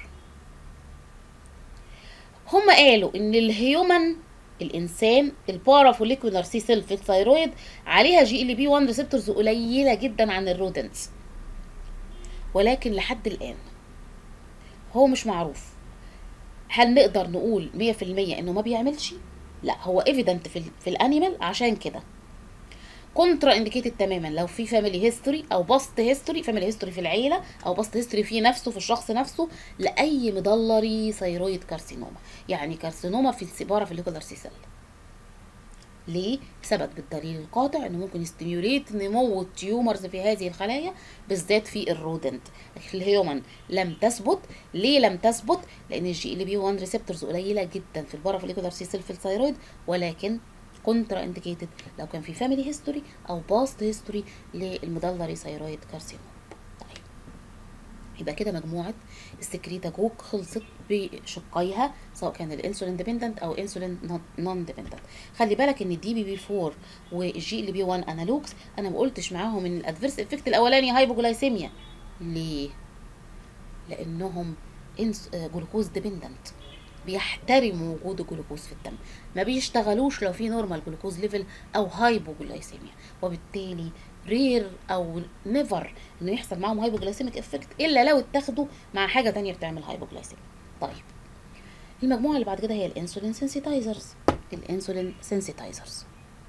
هم قالوا ان الهيومن الانسان البارافوليكولار سي سيل في الثيرويد عليها جي ال بي 1 ريسبتورز قليله جدا عن الرودنتس، ولكن لحد الان هو مش معروف هل نقدر نقول 100% انه ما بيعملش، لا هو ايفيدنت في الانيمال عشان كده. كونترا انديكيتد تماما لو في فاميلي هيستوري او باست هيستوري، فاميلي هيستوري في العيله او باست هيستوري في نفسه في الشخص نفسه لاي مدلري ثيرويد كارسينوما، يعني كارسينوما في السيبارا في الليكولار سيسل. ليه؟ ثبت بالدليل القاطع انه ممكن يستيميوليت نمو التيومرز في هذه الخلايا بالذات في الرودنت. في الهيومن لم تثبت. ليه لم تثبت؟ لان الجي ال بي 1 ريسبتورز قليله جدا في البارافوليكولار سيسل في الثيرويد، ولكن كونترا انديكيتد لو كان في فاميلي هيستوري او باست هيستوري للمدلري ثيرويد كارسينوما. طيب يبقى كده مجموعه السكريتاجوج خلصت بشقيها، سواء كان الانسولين ديبندنت او انسولين نون ديبندنت. خلي بالك ان الدي بي بي 4 والجي ال بي 1 انالوجز انا ما قلتش معاهم ان الادفيرس افكت الاولاني هايبوجلايسيميا. ليه؟ لانهم جلوكوز ديبندنت، بيحترموا وجود الجلوكوز في الدم، ما بيشتغلوش لو في نورمال جلوكوز ليفل او هايبوجلايسيميا، وبالتالي رير او نيفر انه يحصل معاهم هايبوجلايسيميك افكت الا لو اتاخدوا مع حاجه تانية بتعمل هايبوجلايسيميا. طيب المجموعه اللي بعد كده هي الانسولين سنسيتايزرز. الانسولين سنسيتايزرز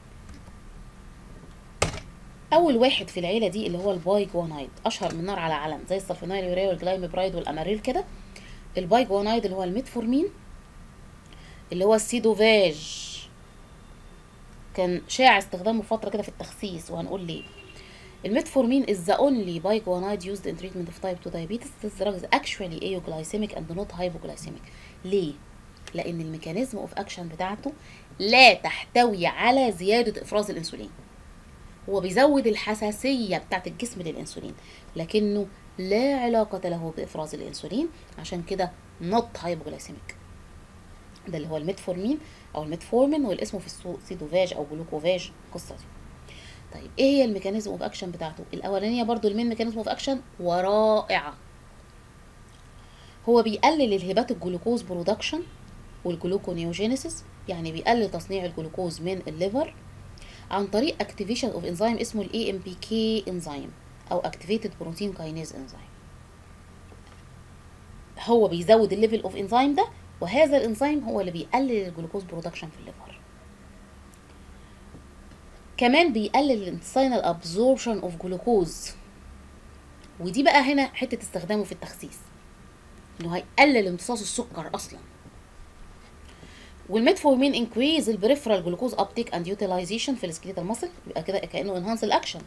اول واحد في العيله دي اللي هو البايجوانايد، اشهر من نار على علم زي السلفونيل يوريا والجلايمبرايد والاماريل كده. البايجوانايد اللي هو الميتفورمين، اللي هو السيدوفاج، كان شائع استخدامه فتره كده في التخسيس وهنقول ليه. الميتفورمين is the only biguanide used in treatment of type 2 diabetes. This drug is actually euglycemic and not hypoglycemic. ليه؟ لأن الميكانيزم اوف اكشن بتاعته لا تحتوي على زيادة إفراز الأنسولين. هو بيزود الحساسية بتاعت الجسم للأنسولين، لكنه لا علاقة له بإفراز الأنسولين، عشان كده not hypoglycemic. ده اللي هو الميتفورمين أو الميتفورمين، والاسم في السوق سيدوفاج أو جلوكوفاج القصة دي. طيب ايه هي الميكانيزم اوف اكشن بتاعته؟ الاولانيه برضو المين ميكانيزم اوف اكشن ورائعه، هو بيقلل الهبات الجلوكوز برودكشن والجلوكونيوجينيسيس، يعني بيقلل تصنيع الجلوكوز من الليفر عن طريق اكتيفيشن اوف انزيم اسمه الاي ام بي كي انزيم او اكتيفيتد بروتين كاينيز انزيم. هو بيزود الليفل اوف انزيم ده، وهذا الانزيم هو اللي بيقلل الجلوكوز برودكشن في الليفر. كمان بيقلل الانتستينال ابزوربشن اوف جلوكوز، ودي بقى هنا حته استخدامه في التخسيس، انه هيقلل امتصاص السكر اصلا. والميتفورمين انكريز البريفرال جلوكوز ابتيك اند يوتيلايزيشن في السكليتال ماسل، يبقى كده كانه انهانس الاكشن،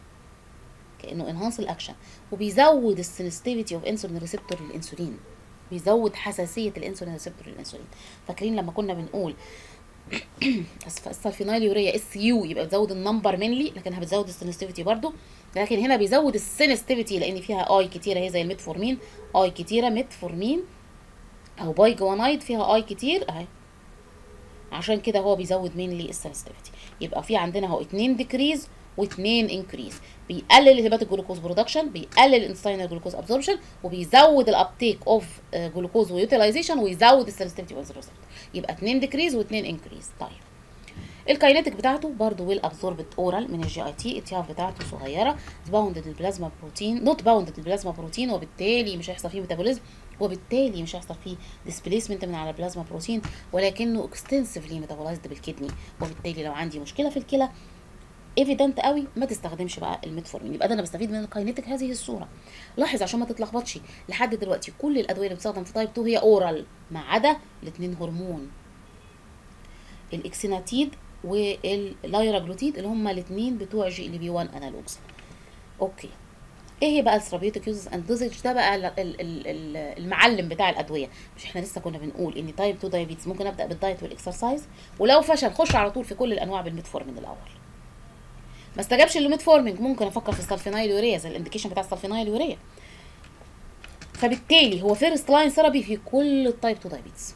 وبيزود السنسيتيفيتي اوف انسولين ريسبتور للانسولين، بيزود حساسيه الانسولين ريسبتور للانسولين. فاكرين لما كنا بنقول السلفينايل يوريا اس يو يبقى بتزود النمبر منلي، لكنها بتزود السنسيتيفيتي برضو، لكن هنا بيزود السنسيتيفيتي لان فيها اي كتيره، هي زي الميتفورمين اي كتيره، ميتفورمين او بايجوانايد فيها اي كتير اهي، عشان كده هو بيزود منلي السنسيتيفيتي. يبقى في عندنا اهو 2 ديكريز و2 انكريز، بيقلل هبات الجلوكوز برودكشن، بيقلل الانستينال جلوكوز ابزوربشن، وبيزود الابتيك اوف جلوكوز ويوتيلايزيشن، ويزود السنسيتيفيتي اوف ريسبتور. يبقى 2 ديكريز و2 انكريز. طيب الكاينيتيك بتاعته برضو ويل ابزوربد اورال من الجي اي تي، التياف بتاعته صغيره، باوندد البلازما بروتين، نوت باوندد البلازما بروتين، وبالتالي مش هيحصل فيه ميتابوليزم، وبالتالي مش هيحصل فيه ديسبليسمنت من على البلازما بروتين، ولكنه اكستنسفلي ميتابولايزد بالكدني، وبالتالي لو عندي مشكله في الكلى ايفيدنت قوي ما تستخدمش بقى الميتفورمين. يبقى ده انا بستفيد من الكاينيتيك هذه الصوره. لاحظ عشان ما تتلخبطش، لحد دلوقتي كل الادويه اللي بتستخدم في تايب 2 هي اورال ما عدا الاثنين هرمون، الاكسيناتيد واللايراجلوتيد اللي هما الاثنين بتوع جي ال بي 1 انالوجز. اوكي، ايه هي بقى الثيرابيوتيك يوزز اند دوزج؟ ده بقى المعلم بتاع الادويه. مش احنا لسه كنا بنقول ان تايب 2 دايابيتس ممكن ابدا بالدايت والاكسرسايز، ولو فشل خش على طول في كل الانواع بالميتفورمين الاول. ما استجابش للميتفورمين ممكن افكر في السلفينايل يوريا زي الانديكيشن بتاع السلفينايل يوريا. فبالتالي هو فيرست لاين ثيرابي في كل التايب 2 دايابيتس.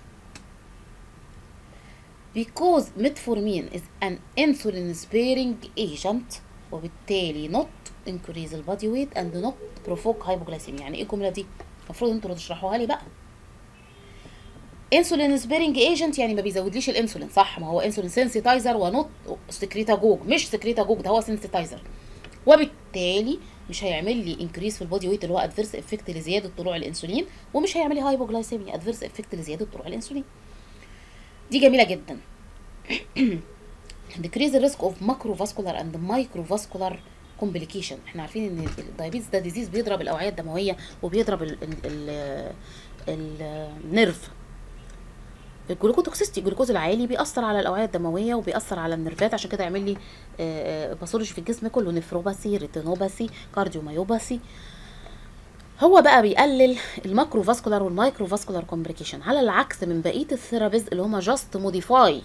because metformin is an insulin sparing agent، وبالتالي not increase the body weight and not provoke hypoglycemia. يعني ايه الجمله دي؟ المفروض انتوا اللي تشرحوها لي بقى. insulin sparing agent يعني ما بيزودليش الانسولين، صح؟ ما هو انسولين سنسيتايزر ونوت سكريتاجوج، مش سكريتاجوج ده هو سنسيتايزر، وبالتالي مش هيعمل لي انكريس في البودي ويت اللي هو ادفيرس افكت لزياده طلوع الانسولين، ومش هيعمل لي هايبوجلايسيميا ادفيرس افكت لزياده طلوع الانسولين. دي جميله جدا. decrease the risk of macrovascular and microvascular complication. احنا عارفين ان الدايابيتس ده ديزيز بيضرب الاوعيه الدمويه وبيضرب النيرف. الجلوكوتوكسيستي، الجلوكوز العالي بيأثر على الأوعية الدموية وبيأثر على النرفات، عشان كده يعمل لي باثولوجي في الجسم كله، نفروباثي، ريتينوباثي، كارديوميوباثي. هو بقى بيقلل الماكرو فاسكولار والمايكرو فاسكولار كومبليكيشن، على العكس من بقية الثيرابيز اللي هما جاست موديفاي،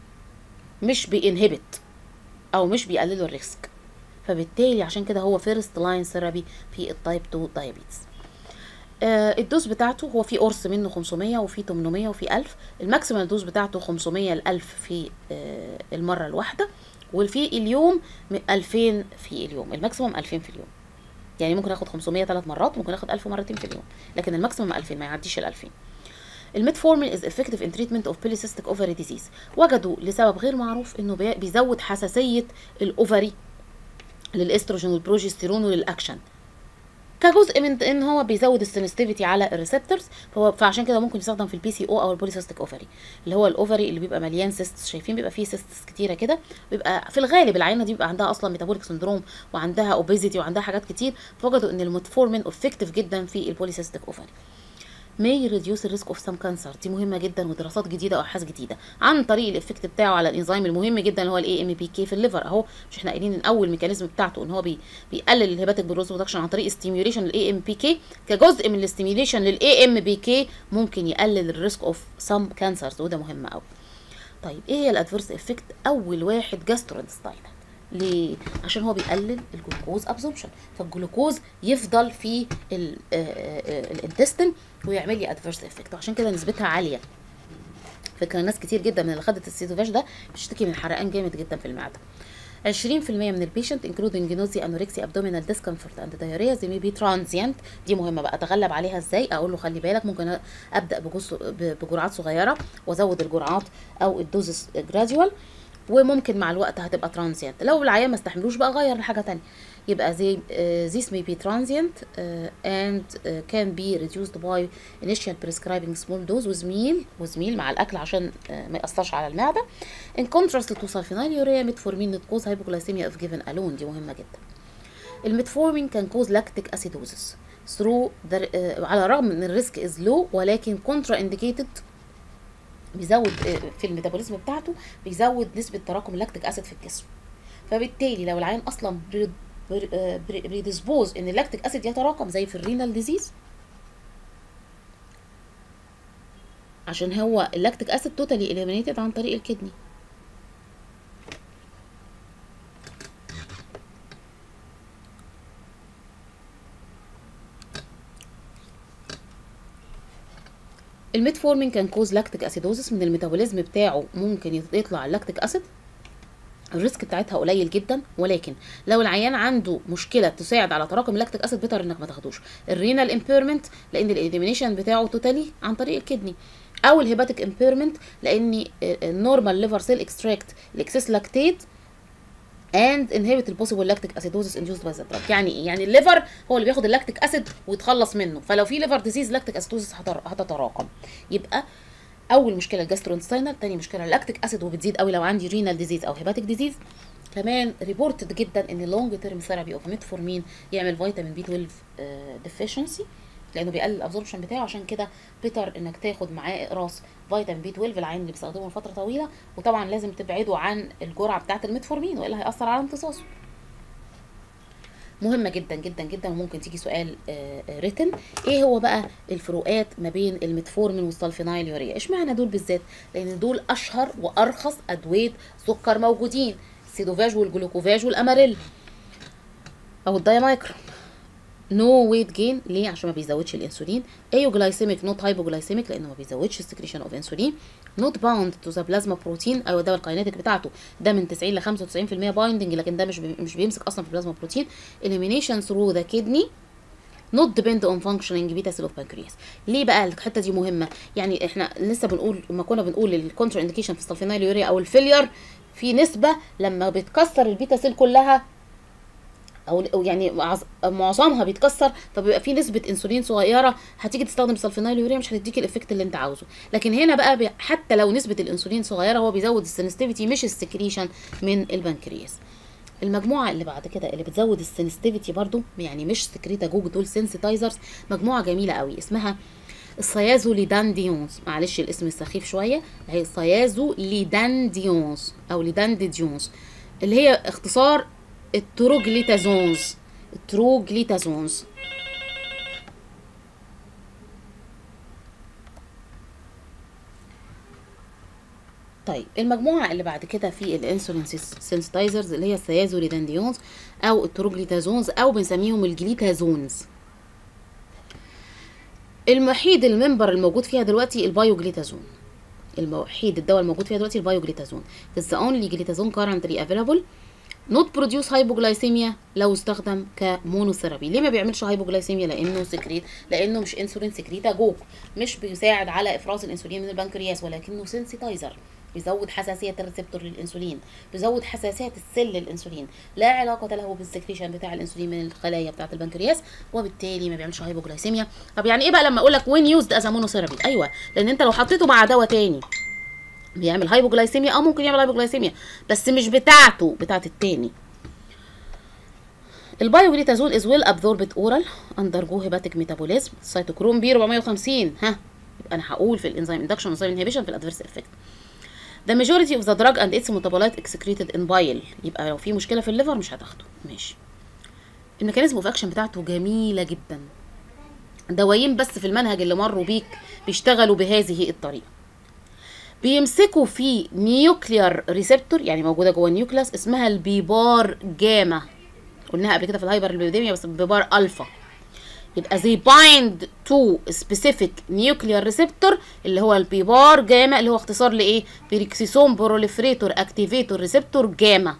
مش بينهبت أو مش بيقللوا الريسك. فبالتالي عشان كده هو فيرست لاين ثيرابي في التايب 2 دايابيتس. الدوز بتاعته هو في قرص منه 500 وفي 800 وفي 1000. الماكسيمال دوز بتاعته 500 ل 1000 في المره الواحده، وفي اليوم 2000 في اليوم. الماكسيمم 2000 في اليوم، يعني ممكن اخد 500 3 مرات، ممكن اخد 1000 مرتين في اليوم، لكن الماكسيمم 2000 ما يعديش ال 2000. الميتفورمين از افكتيف ان تريتمنت اوف بوليسيستيك اوفري ديزيز. وجدوا لسبب غير معروف انه بيزود حساسيه الاوفري للاستروجين والبروجستيرون وللاكشن، كجزء من ان هو بيزود السنسيتيفيتي على الريسبتورز. فعشان كده ممكن يستخدم في البي سي او البوليسيستيك اوفري، اللي هو الاوفري اللي بيبقى مليان سيستس. شايفين بيبقى فيه سيستس كتيره كده، بيبقى في الغالب العينه دي بيبقى عندها اصلا ميتابوليك سندروم وعندها اوبيزيتي وعندها حاجات كتير. فوجدوا ان الميتفورمين افكتيف جدا في البوليسيستيك اوفري. may reduce the risk of some cancer. دي مهمه جدا ودراسات جديده وابحاث جديده عن طريق الافكت بتاعه على الانزيم المهم جدا اللي هو الاي ام بي كي في الليفر. اهو مش احنا قايلين ان اول ميكانيزم بتاعته ان هو بيقلل الهيباتيك بروز برودكشن عن طريق ستيميوليشن للاي ام بي كي. كجزء من الاستيميوليشن للاي ام بي كي ممكن يقلل الريسك اوف سم كانسرز، وده مهم قوي. طيب ايه هي الادفيرس افكت؟ اول واحد جاسترونستاينال. ليه؟ عشان هو بيقلل الجلوكوز ابزوربشن، فالجلوكوز يفضل في الانتستين ويعمل لي ادفيرس افكت، وعشان كده نسبتها عاليه. فكره ناس كتير جدا من اللي خدت السيدوفاش ده بتشتكي من حرقان جامد جدا في المعده. 20% من البيشنت including nausea, anorexia, abdominal discomfort and diarrhea they may be transient. دي مهمه بقى، اتغلب عليها ازاي؟ اقول له خلي بالك ممكن ابدا بجرعات صغيره وازود الجرعات او الدوزز جراديوال، وممكن مع الوقت هتبقى ترانزيانت. لو العيان ما استحملوش بقى غير لحاجه تانية. يبقى زي this may be transient and can be reduced by initial prescribing small dose with meal مع الاكل عشان ما ياثرش على المعده. in contrast to sulfonylurea metformin not cause hypoglycemia if given alone. دي مهمه جدا. الميتفورمين can cause lactic acidosis through على الرغم من الريسك is low، ولكن contra indicated، بيزود في الميتابوليزم بتاعته، بيزود نسبه تراكم اللاكتيك اسيد في الجسم. فبالتالي لو العيان اصلا بريديسبوز ان اللاكتيك اسيد يتراكم زي في الرينال ديزيز، عشان هو اللاكتيك اسيد توتالي اليمينيتد عن طريق الكدني. الميتفورمين كان كوز لاكتيك اسيدوزس، من الميتابوليزم بتاعه ممكن يطلع اللاكتيك اسيد، الريسك بتاعتها قليل جدا، ولكن لو العيان عنده مشكله تساعد على تراكم اللاكتيك اسيد بيتر انك ما تاخدوش. الرينال امبيرمنت لان الاليمينيشن بتاعه توتالي عن طريق الكدني، او الهيباتيك امبيرمنت لان النورمال ليفر سيل اكستراكت الاكسس لاكتيت and inhibit the possible lactic acidosis induced by the drug. يعني ايه؟ يعني الليفر هو اللي بياخد اللاكتيك اسيد ويتخلص منه، فلو في ليفر ديزيز لاكتيك اسيدوزس هتتراكم. يبقى اول مشكله الجاسترونستاينال، تاني مشكله اللاكتيك اسيد وبتزيد قوي لو عندي رينال ديزيز او هيباتيك ديزيز. كمان ريبورتد جدا ان لونج تيرم ثيرابي اوف ميتفورمين يعمل فيتامين بي 12 ديفيشنسي لانه بيقلل الابزوربشن بتاعه. عشان كده بيتر انك تاخد معاه اقراص فيتامين بي 12 العين اللي بيستخدمه لفتره طويله، وطبعا لازم تبعده عن الجرعه بتاعه الميتفورمين والا هياثر على امتصاصه. مهمه جدا جدا جدا، وممكن تيجي سؤال ريتن. ايه هو بقى الفروقات ما بين الميتفورمين والسلفينايليوريا؟ اشمعنى دول بالذات؟ لان دول اشهر وارخص ادويه سكر موجودين، السيدوفاج والجلوكوفاج والاماريل او الدايمايكرون. نو ويت جين، ليه؟ عشان ما بيزودش الانسولين. ايوجلايسيميك نوت هايبوجلايسيميك لانه ما بيزودش السكريشن اوف انسولين. نوت باوند تو ذا بلازما بروتين، ايوه ده الكاينيتيك بتاعته ده من 90 ل 95% بايندنج، لكن ده مش بيمسك اصلا في البلازما بروتين. elimination through the kidney not depend on functioning beta cell of pancreas. ليه بقى الحته دي مهمه؟ يعني احنا لسه بنقول لما كنا بنقول الكونترا انديكيشن في السلفينايليوريا او الفيلير، في نسبه لما بتكسر البيتا سيل كلها او يعني معظمها بيتكسر، فبيبقى في نسبه انسولين صغيره، هتيجي تستخدم سلفونيل يوريا مش هتديك الايفكت اللي انت عاوزه. لكن هنا بقى حتى لو نسبه الانسولين صغيره هو بيزود السنسيتيفيتي مش السكريشن من البنكرياس. المجموعه اللي بعد كده اللي بتزود السنسيتيفيتي برضو، يعني مش سكريتاجوج دول سنسيتايزرز، مجموعه جميله قوي اسمها الثيازوليدانديونز، معلش الاسم السخيف شويه، هي الثيازوليدانديونز او ليدانديونز، اللي هي اختصار التروجليتازونز. التروجليتازونز طيب المجموعه اللي بعد كده في الانسولين سنسيتايزرز اللي هي الثيازوليدانديونز او التروجليتازونز او بنسميهم الجليتازونز. الوحيد الممبر الموجود فيها دلوقتي البايوجليتازون، الوحيد الدواء الموجود فيها دلوقتي البايوجليتازون. It's the only glutathione currently available not produce hypoglycemia لو استخدم كمونوثيرابي. ليه ما بيعملش هايبوجلايسيميا؟ لانه مش انسولين سكريتاجوج، مش بيساعد على افراز الانسولين من البنكرياس، ولكنه سنسيتايزر، بيزود حساسيه الريسبتور للانسولين، بيزود حساسيه السيل للانسولين، لا علاقه له بالسكريشن بتاع الانسولين من الخلايا بتاعه البنكرياس، وبالتالي ما بيعملش هايبوجلايسيميا. طب يعني ايه بقى لما اقول لك وين يوزد از مونوثيرابي؟ ايوه، لان انت لو حطيته مع دواء تاني بيعمل هايبوجلايسيميا، ممكن يعمل هايبوجلايسيميا بس مش بتاعه التاني. البايوجليتازون از ويل ابزوربد اورال اندرجو هيباتيك ميتابوليزم سيتوكروم بي 450. يبقى انا هقول في الانزيم اندكشن وانزيم انهبيشن في الادفيرس افكت. The majority of the drug and its metabolites excreted in bile. يبقى لو في مشكله في الليفر مش هتاخده. ماشي. الميكانيزم اوف اكشن بتاعته جميله جدا. دوايين بس في المنهج اللي مروا بيك بيشتغلوا بهذه الطريقه. بيمسكوا في نيوكليار ريسبتور، يعني موجوده جوه النيوكلاس، اسمها البيبار جاما. قلناها قبل كده في الهايبر ليبيديميا بس بيبار الفا. يبقى they bind to specific nuclear receptor اللي هو البيبار جاما، اللي هو اختصار لايه؟ بيركسيسوم بروليفريتور اكتيفيتور ريسبتور جاما.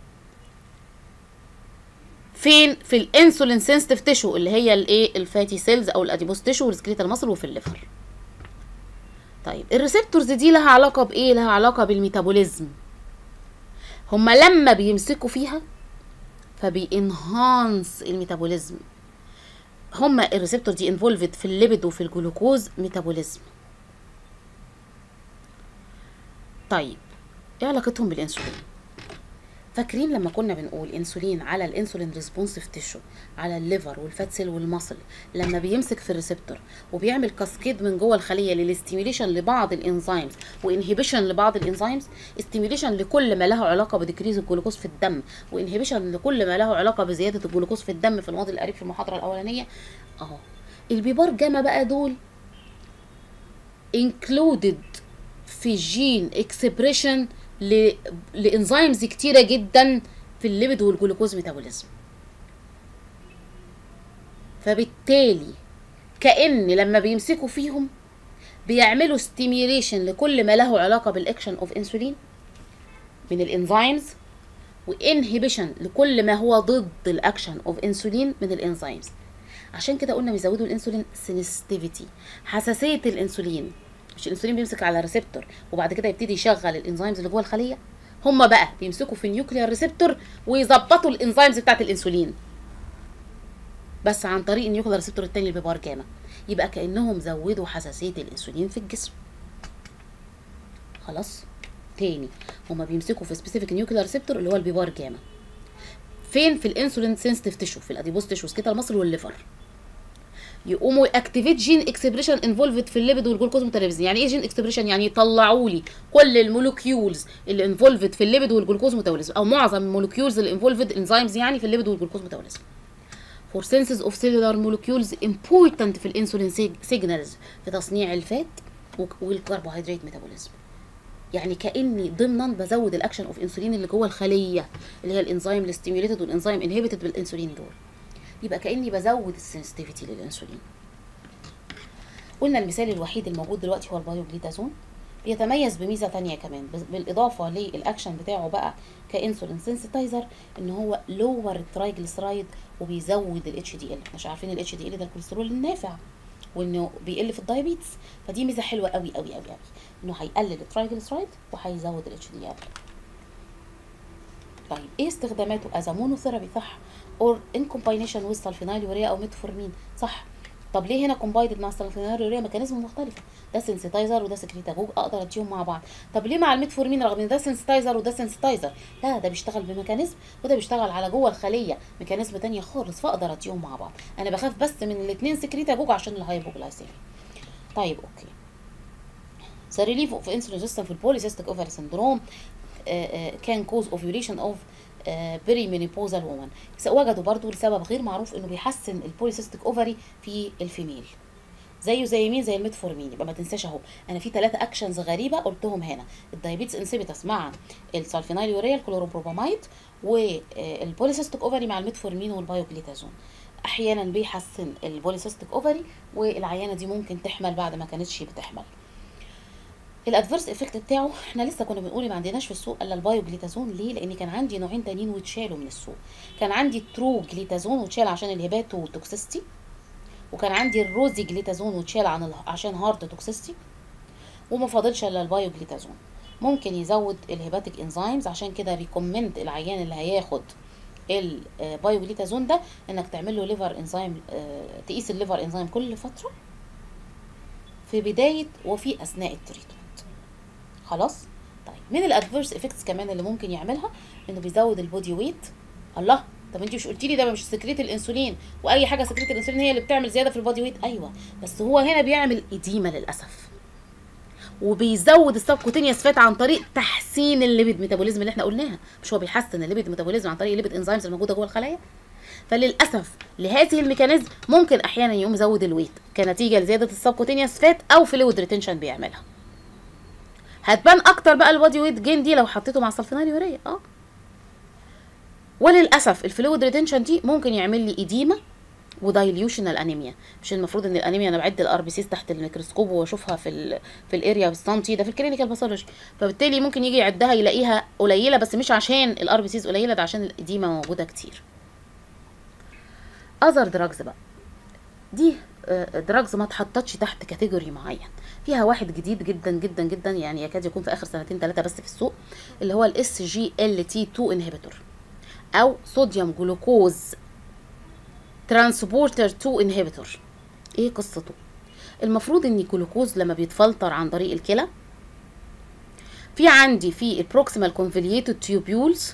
فين؟ في الانسولين سنسيتيف تيشو اللي هي الايه؟ الفاتي سيلز او الاديبوس تيشو والسكريتال ماسل وفي الليفر. طيب الريسبتورز دي لها علاقه بايه؟ لها علاقه بالميتابوليزم. هما لما بيمسكوا فيها فبينهانس الميتابوليزم. هما الريسبتور دي انفولفد في الليبيد وفي الجلوكوز ميتابوليزم. طيب ايه علاقتهم بالانسولين؟ فاكرين لما كنا بنقول انسولين على الانسولين ريسبونسيف تيشو على الليفر والفات سيل والمصل، لما بيمسك في الريسبتور وبيعمل كاسكيد من جوه الخليه للاستيميليشن لبعض الانزيمز وانهبيشن لبعض الانزيمز، استيميليشن لكل ما له علاقه بديكريز الجلوكوز في الدم، وانهبيشن لكل ما له علاقه بزياده الجلوكوز في الدم في الماضي القريب في المحاضره الاولانيه اهو. البيبار جاما بقى دول انكلودد في جين اكسبريشن لانزيمز كتيره جدا في الليبيد والجلوكوز ميتابوليزم. فبالتالي كأن لما بيمسكوا فيهم بيعملوا ستيميوليشن لكل ما له علاقه بالاكشن اوف انسولين من الانزيمز، وانهبيشن لكل ما هو ضد الاكشن اوف انسولين من الانزيمز. عشان كده قلنا بيزودوا الانسولين سنسيتيفيتي، حساسيه الانسولين. مش الانسولين بيمسك على ريسبتور وبعد كده يبتدي يشغل الانزيمز اللي جوه الخليه، هم بقى بيمسكوا في النيوكليار ريسبتور ويظبطوا الانزيمز بتاعت الانسولين بس عن طريق النيوكليار ريسبتور التاني البيبار جاما. يبقى كانهم زودوا حساسيه الانسولين في الجسم. خلاص تاني، هم بيمسكوا في سبيسيفيك نيوكليار ريسبتور اللي هو البيبار جاما. فين؟ في الانسولين سنسيتيف تيشو، في الاديبوس تيشو سكيتال ماسل والليفر. يقوموا اكتيفيت جين اكسبريشن انفولفد في الليبيد والجلوكوز ميتابوليزم. يعني ايه جين اكسبريشن؟ يعني يطلعوا لي كل المولكيولز اللي انفولفد في الليبيد والجلوكوز ميتابوليزم، او معظم المولكيولز اللي انفولفد انزيمز يعني في الليبيد والجلوكوز ميتابوليزم. فور سينسز اوف سيلولار مولكيولز امبورتنت في الانسولين سيجنالز في تصنيع الفات والكربوهيدرات ميتابوليزم. يعني كاني ضمنا بزود الاكشن اوف انسولين اللي جوه الخليه اللي هي الانزيم الستيميوليتد والانزيم انهبيتد بالانسولين دول. يبقى كاني بزود السنسيتيفيتي للانسولين. قلنا المثال الوحيد الموجود دلوقتي هو البايوجليتازون. بيتميز بميزه ثانيه كمان بالاضافه للاكشن بتاعه بقى كانسولين سنسيتايزر، ان هو لور الترايجليسرايد وبيزود الاتش دي ال. مش عارفين الاتش دي ال ده الكوليسترول النافع وانه بيقل في الدايابيتس، فدي ميزه حلوه قوي قوي قوي قوي، انه هيقلل الترايجليسرايد وهيزود الاتش دي ال. طيب ايه استخداماته؟ از مونوثيرابي صح، اور ان كومباينيشن ويز سلفينيليوريا او ميتفورمين. صح. طب ليه هنا كومبايند مع السلفينيليوريا؟ ميكانيزم مختلفه، ده سنسيتايزر وده سكريتاجوج، اقدر اديهم مع بعض. طب ليه مع الميتفورمين رغم ان ده سنسيتايزر وده سنسيتايزر؟ لا، ده بيشتغل بميكانيزم وده بيشتغل على جوه الخليه ميكانيزم تانية خالص، فاقدر اديهم مع بعض. انا بخاف بس من الاثنين سكريتاجوج عشان الهايبوجلايسيميا. طيب اوكي. The relief of insulin resistance في البوليسيستيك اوفري سندروم can cause ovulation of perimenopausal woman. وجدوا برضو لسبب غير معروف انه بيحسن البوليسيستيك اوفري في الفيميل، زيه زي مين؟ زي الميتفورمين. يبقى ما تنساش اهو، انا في 3 اكشنز غريبه قلتهم هنا: الدايابيتس انسيبيتاس مع السلفينيليوريا الكلوروبروباميد، والبوليسيستيك اوفري مع الميتفورمين والبايوجليتازون. احيانا بيحسن البوليسيستيك اوفري، والعيانه دي ممكن تحمل بعد ما كانتش بتحمل. الادفيرس افكت بتاعه احنا لسه كنا بنقول ما عندناش في السوق الا البايوجليتازون. ليه؟ لان كان عندي نوعين تانيين واتشالوا من السوق. كان عندي الترو جليتازون واتشال عشان الهيباتو توكسيستي، وكان عندي الروزي جليتازون واتشال عشان هارت توكسيستي، وما فاضلش الا البايوجليتازون. ممكن يزود الهيباتيك انزيمز، عشان كده بيكومنت العيان اللي هياخد البايوجليتازون ده انك تعمل له ليفر انزيم، تقيس الليفر انزيم كل فتره في بدايه وفي اثناء التريتمنت. خلاص. طيب من الادفيرس افكتس كمان اللي ممكن يعملها انه بيزود البودي ويت. الله، طب انت مش قلتي لي ده مش سكريت الانسولين، واي حاجه سكريت الانسولين هي اللي بتعمل زياده في البودي ويت؟ ايوه، بس هو هنا بيعمل اديمه للاسف، وبيزود السبكوتينيوس فات عن طريق تحسين الليبيد ميتابوليزم اللي احنا قلناها. مش هو بيحسن الليبيد ميتابوليزم عن طريق الليبيد انزيمز الموجوده جوه الخلايا؟ فللاسف لهذه الميكانيزم ممكن احيانا يقوم يزود الويت كنتيجه لزياده السبكوتينيوس فات او فلويد ريتنشن بيعملها. هتبان اكتر بقى البادي ويت جين دي لو حطيته مع السلفينيليوريا. وللاسف الفلويد ريتنشن دي ممكن يعمل لي اديمه ودايليوشنال انيميا. مش المفروض ان الانيميا انا بعد الار بي سيز تحت الميكروسكوب واشوفها في الاريا بالسنتي، ده في الكلينيكال باثولوجي، فبالتالي ممكن يجي يعدها يلاقيها قليله، بس مش عشان الار بي سيز قليله، ده عشان الاديمه موجوده كتير. اذر دراجز بقى، دي دراجز ما اتحطتش تحت كاتيجوري معين. فيها واحد جديد جدا جدا جدا، يعني يكاد يكون في اخر 2-3 بس في السوق، اللي هو الاس جي ال تي 2 انهبيتور او صوديوم جلوكوز ترانسبورتر 2 انهبيتور. ايه قصته؟ المفروض ان الجلوكوز لما بيتفلتر عن طريق الكلى، في عندي في البروكسيمال كونفوليوتد تيوبيولز،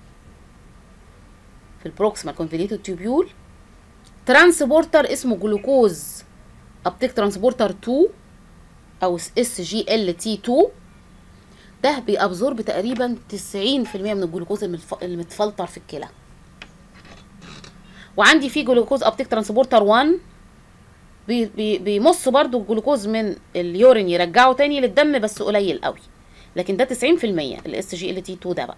في البروكسيمال كونفوليوتد تيوبيول ترانسبورتر اسمه جلوكوز ابتيك ترانسبورتر 2 او اس جي ال تي 2. ده بيابزورب تقريبا 90% من الجلوكوز المتفلتر في الكلى. وعندي في جلوكوز ابتيك ترانسبورتر 1 بيمص برضو الجلوكوز من اليورين يرجعه تاني للدم، بس قليل قوي، لكن ده 90% الاس جي ال تي 2 ده بقى.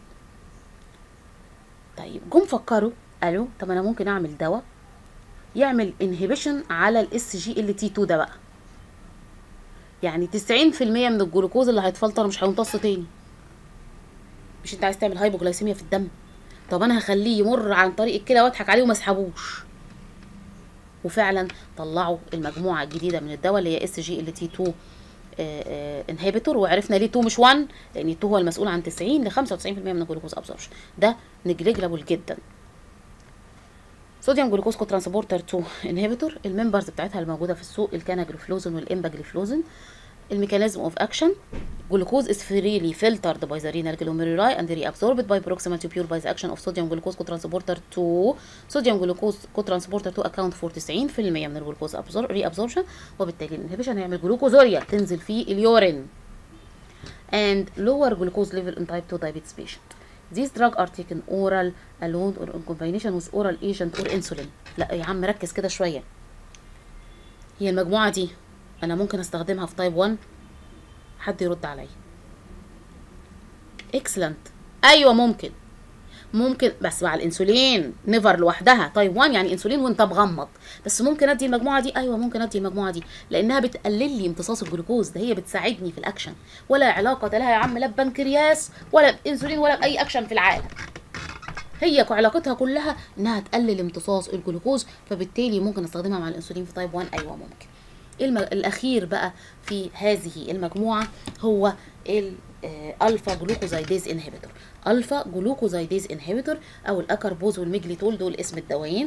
طيب جم فكروا قالوا طب انا ممكن اعمل دواء يعمل انهبيشن على الاس جي ال تي 2 ده بقى، يعني 90% من الجلوكوز اللي هيتفلتر مش هيمتص تاني. مش انت عايز تعمل هايبوجلايسيميا في الدم؟ طب انا هخليه يمر عن طريق الكلى واضحك عليه وما اسحبوش. وفعلا طلعوا المجموعه الجديده من الدواء اللي هي اس جي ال تي 2 انهبيتور. وعرفنا ليه 2 مش 1، لان 2 هو المسؤول عن 90 ل 95% من الجلوكوز ابزوربشن، ده نجليجلابل جدا. صوديوم جلوكوز كو ترانسبورتر 2 انهبيتور، الممبرز بتاعتها الموجوده في السوق الكاناجلوفلوزين والامباجليفلوزين. الميكانيزم اوف اكشن: glucose is freely filtered by the renal glomeruli and reabsorbed by proximal tubule by the action of sodium glucose cotransporter 2. sodium glucose cotransporter 2 account for 90% من الجلوكوز reabsorption، وبالتالي الانهبيشن هيعمل جلوكوزوريا تنزل في اليورين and lower glucose level in type 2 diabetes patient. These drugs are taken oral alone or in combination with oral agent or insulin. لا يا عم ركز كده شويه. هي المجموعه دي انا ممكن استخدمها في تايب 1؟ حد يرد عليا. اكسلنت. ايوه ممكن بس مع الانسولين نيفر لوحدها. تايب 1 يعني انسولين وانت مغمض. بس ممكن ادي المجموعه دي، ايوه ممكن ادي المجموعه دي، لانها بتقلل لي امتصاص الجلوكوز، ده هي بتساعدني في الاكشن. ولا علاقه لها يا عم لا ببنكرياس ولا بانسولين ولا باي اكشن في العالم. هي علاقتها كلها انها تقلل امتصاص الجلوكوز، فبالتالي ممكن استخدمها مع الانسولين في تايب 1. ايوه ممكن. الاخير بقى في هذه المجموعه هو الفا جلوكوزايديز انهبيتور. الفا جلوكوزايديز انهبيتور او الاكربوز والميجليتول دول اسم الدوايين.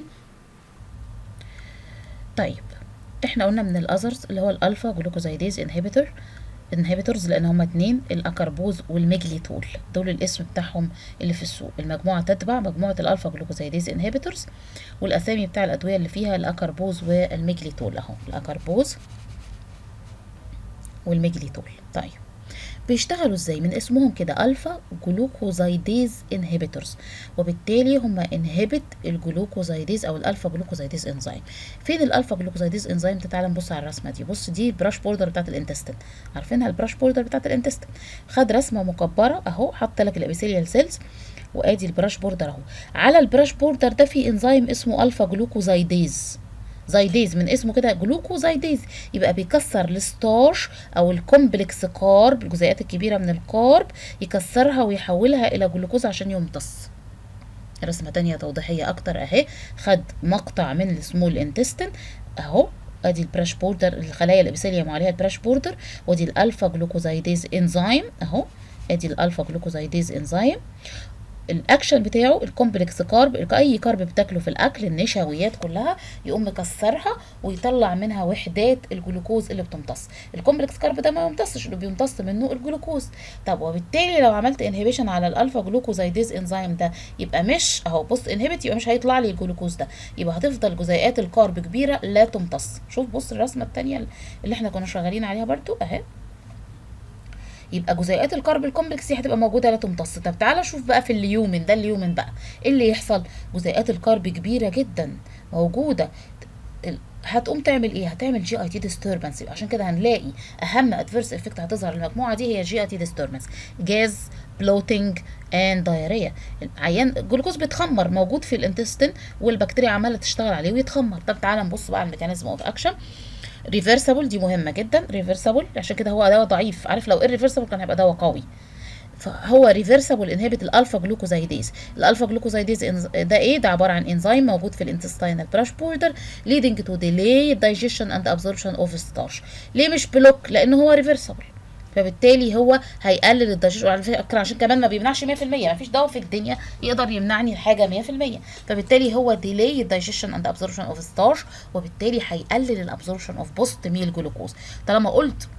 طيب احنا قلنا من الاذرز اللي هو الالفا جلوكوزايديز انهبيتورز لان هما اتنين، الاكربوز والميجليتول دول الاسم بتاعهم اللي في السوق. المجموعه تتبع مجموعه الالفا جلوكوزايديز انهبيتورز، والاسامي بتاع الادويه اللي فيها الاكربوز والميجليتول اهو، الاكربوز والميجليتول. طيب بيشتغلوا ازاي؟ من اسمهم كده الفا جلوكوزايديز انهبيتورز، وبالتالي هم انهبت الجلوكوزايديز او الالفا جلوكوزايديز انزيم. فين الالفا جلوكوزايديز انزيم؟ تعالى نبص على الرسمه دي. بص دي البراش بوردر بتاعت الانتستين، عارفينها البراش بوردر بتاعت الانتستين. خد رسمه مكبره اهو، حط لك الابيثيليال سيلز، وادي البراش بوردر اهو. على البراش بوردر ده في انزيم اسمه الفا جلوكوزايديز. زايديز من اسمه كده جلوكوزايديز، يبقى بيكسر الستارش او الكومبلكس كارب، الجزيئات الكبيره من الكارب، يكسرها ويحولها الى جلوكوز عشان يمتص. رسمه تانية توضيحيه اكتر اهي. خد مقطع من السمول انتستين اهو، ادي البراش بوردر، الخلايا الابيثيليوم عليها البراش بوردر، ودي الالفا جلوكوزايديز انزيم اهو، ادي الالفا جلوكوزايديز انزيم. الاكشن بتاعه الكومبلكس كارب، اي كارب بتاكله في الاكل، النشويات كلها، يقوم مكسرها ويطلع منها وحدات الجلوكوز اللي بتمتص. الكومبلكس كارب ده ما يمتصش، اللي بيمتص منه الجلوكوز. طب وبالتالي لو عملت انهبيشن على الالفا جلوكوزايديز انزيم ده، يبقى مش اهو بص انهبت، يبقى مش هيطلع لي الجلوكوز ده، يبقى هتفضل جزيئات الكارب كبيره لا تمتص. شوف بص الرسمه الثانيه اللي احنا كنا شغالين عليها برده اهي، يبقى جزيئات الكارب الكومبلكس دي هتبقى موجوده لا تمتص. طب تعالى شوف بقى في اليومن ده، اليومن بقى ايه اللي يحصل؟ جزيئات الكارب كبيره جدا موجوده، هتقوم تعمل ايه؟ هتعمل جي اي تي ديستربنس. عشان كده هنلاقي اهم ادفيرس افكت هتظهر المجموعه دي هي جي اي تي ديستربنس، جاز، بلوتنج اند دايريا. عيان الجلوكوز بيتخمر موجود في الانتستين والبكتيريا عماله تشتغل عليه ويتخمر. طب تعالى نبص بقى على الميكانيزم اوف اكشن. ريفرسبل دي مهمه جدا، ريفرسبل عشان كده هو دواء ضعيف، عارف لو الريفرسبل كان هيبقى دواء قوي. فهو ريفرسبل انهبت الالفا جلوكوزايديز. الالفا جلوكوزايديز ده ايه؟ ده عباره عن انزيم موجود في الانتستينال براش بوردر leading to delay digestion and absorption of starch. ليه مش بلوك؟ لان هو ريفرسبل، فبالتالي هو هيقلل الدايجيشن. على فكره عشان كمان ما بيمنعش 100%، ما فيش دواء في الدنيا يقدر يمنعني الحاجه 100%، فبالتالي هو ديلي الدايجيشن اند ابزوربشن اوف ستارش، وبالتالي هيقلل الابزوربشن اوف بوست ميل جلوكوز. طالما قلت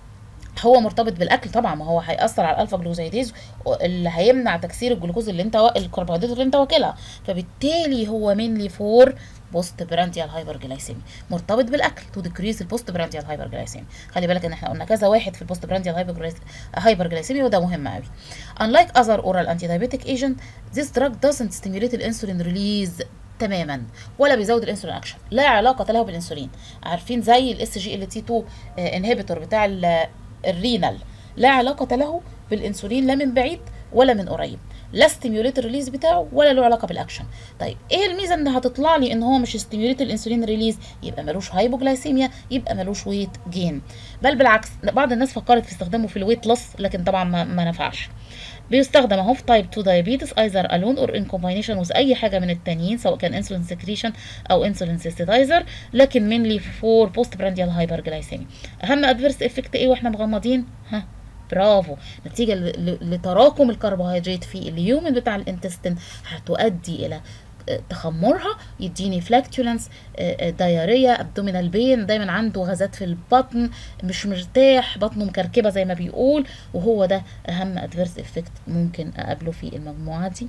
هو مرتبط بالاكل، طبعا ما هو هيأثر على الالفا جلوكوزايديز اللي هيمنع تكسير الجلوكوز اللي انت الكربوهيدرات اللي انت واكلها، فبالتالي هو مينلي فور بوست برانديال هايبرجلايسيمي، مرتبط بالاكل تو ديكريز البوست برانديال هايبرجلايسيمي. خلي بالك ان احنا قلنا كذا واحد في البوست برانديال هايبرجلايسيمي، وده مهم قوي. unlike other oral antidiabetic agent this drug doesn't stimulate الانسولين ريليز تماما، ولا بيزود الانسولين اكشن، لا علاقه له بالانسولين. عارفين زي الاس جي ال تي 2 انهبيتور بتاع الرينال، لا علاقه له بالانسولين لا من بعيد ولا من قريب، لا ستيميوليت الريليز بتاعه ولا له علاقه بالاكشن. طيب ايه الميزه ان هتطلع لي ان هو مش ستيميوليت الانسولين ريليز؟ يبقى ملوش هايبوجلايسيميا، يبقى ملوش ويت جين، بل بالعكس بعض الناس فكرت في استخدامه في الويت لوس، لكن طبعا ما نفعش. بيستخدم اهو في تايب 2 دايابيتس ايذر الون اور ان كومباينيشن وذ اي حاجه من التانيين، سواء كان انسولين سكريشن او انسولين سيستايزر، لكن مينلي فور بوست برانديال هايبرجلايسيميا. اهم ادفيرس افكت ايه واحنا مغمضين؟ ها برافو، نتيجه لتراكم الكربوهيدرات في اليومن بتاع الانتستين هتؤدي الى تخمرها، يديني فلاكتولنس، دايريا، ابدومينال بين، دايما عنده غازات في البطن، مش مرتاح، بطنه مكركبه زي ما بيقول، وهو ده اهم ادفيرس افكت ممكن اقابله في المجموعه دي.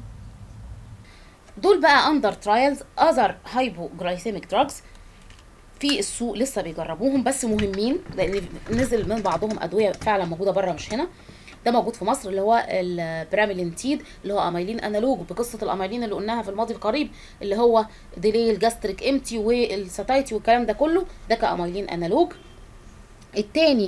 دول بقى اندر ترايلز اذر هايبوجلايسيميك دراجز في السوق لسه بيجربوهم، بس مهمين لان نزل من بعضهم ادويه فعلا موجوده بره مش هنا. ده موجود في مصر اللي هو البراميلينتيد اللي هو اميلين انالوج بقصه الاميلين اللي قلناها في الماضي القريب، اللي هو ديلي الجاستريك امتي والساتايتي والكلام ده كله، ده كاميلين انالوج. التاني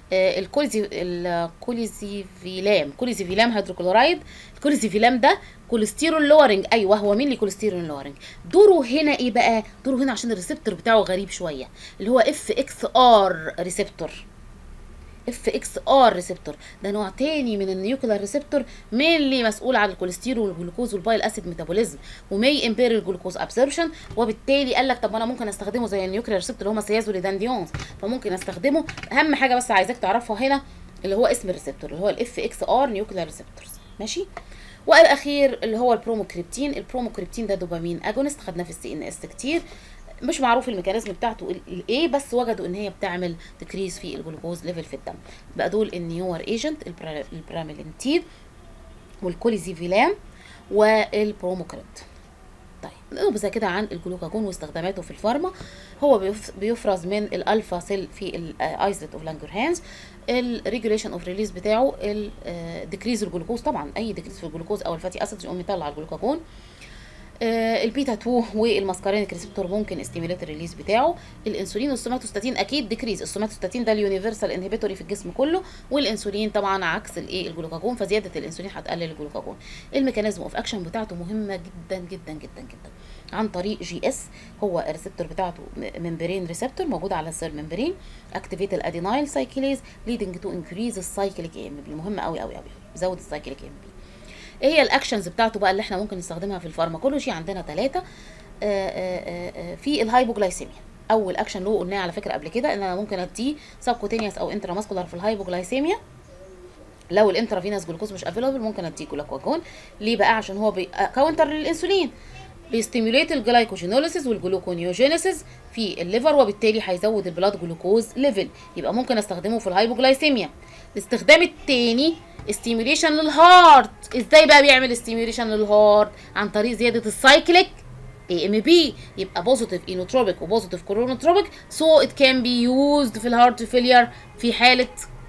كوليزيفيلام هيدروكلورايد. الكوليزيفيلام ده كوليسترول لورنج، ايوه هو مين اللي كوليسترول لورنج. دوره هنا ايه بقى؟ دوره هنا عشان الريسبتور بتاعه غريب شويه، اللي هو اف اكس ار ريسبتور. اف اكس ار ريسبتور ده نوع تاني من النيوكلير ريسبتور، مينلي مسؤول عن الكوليسترول والجلوكوز والبايل اسيد ميتابوليزم، ومي امبير الجلوكوز ابسوربشن. وبالتالي قال لك طب انا ممكن استخدمه زي النيوكلير ريسبتور اللي هم سيازوليدانديونز، فممكن استخدمه. اهم حاجه بس عايزاك تعرفها هنا اللي هو اسم الريسبتور اللي هو الاف اكس ار نيوكلير ريسبتورز. ماشي. والاخير اللي هو البروموكريبتين. البروموكريبتين ده دوبامين اجونست، خدناه في السي ان اس كتير، مش معروف الميكانيزم بتاعته ايه، بس وجدوا ان هي بتعمل تكريز في الجلوكوز ليفل في الدم. بقى دول النيور ايجنت، البراميلينتين والكوليزيفيلام والبروموكريت. طيب نبذه كده عن الجلوكاجون واستخداماته في الفارما. هو بيفرز من الالفا سيل في الايزلت اوف لانجرهانز. الريجوليشن اوف ريليز بتاعه الديكريز الجلوكوز، طبعا اي ديكريز في الجلوكوز او الفاتي اسيدز يقوم يطلع الجلوكاجون. البيتا 2 والماسكارينيك ريسبتور ممكن استيميوليت الريليز بتاعه. الانسولين والسوماتوستاتين اكيد ديكريز. السوماتوستاتين ده اليونيفرسال انهبيتوري في الجسم كله، والانسولين طبعا عكس الجلوكاجون، فزياده الانسولين هتقلل الجلوكاجون. الميكانيزم اوف اكشن بتاعته مهمه جدا جدا جدا جدا، عن طريق جي اس. هو الريسبتور بتاعته ممبرين ريسبتور موجود على السيل ممبرين، اكتيفيت الادينايل سايكليز ليدنج تو انكريز السايكليك اي ام بي. مهم قوي قوي قوي، زود السايكليك اي ام بي. ايه هي الاكشنز بتاعته بقى اللي احنا ممكن نستخدمها في الفارماكولوجي؟ عندنا 3. في الهايبوجلايسيميا. اول اكشن له قلناه على فكره قبل كده، ان انا ممكن اديه سبكوتينيوس او انتراماسكولار في الهايبوجلايسيميا. لو الانترافينوس جلوكوز مش افيلابل ممكن اديه جلوكاجون. ليه بقى؟ عشان هو كاونتر للانسولين، بيستيموليت الجلايكوجينوليسيس والجلوكونيوجينيسيس في الليفر، وبالتالي هيزود البلاد جلوكوز ليفل، يبقى ممكن استخدمه في الهايبوجلايسيميا. الاستخدام الثاني استيميوليشن للهارت. ازاي بقى بيعمل استيميوليشن للهارت؟ عن طريق زياده السايكليك اي ام بي، يبقى بوزيتيف اينوتروبيك وبوزيتيف كورونوتروبيك، سو ات كان بي يوزد في الهارت فيلير في حاله.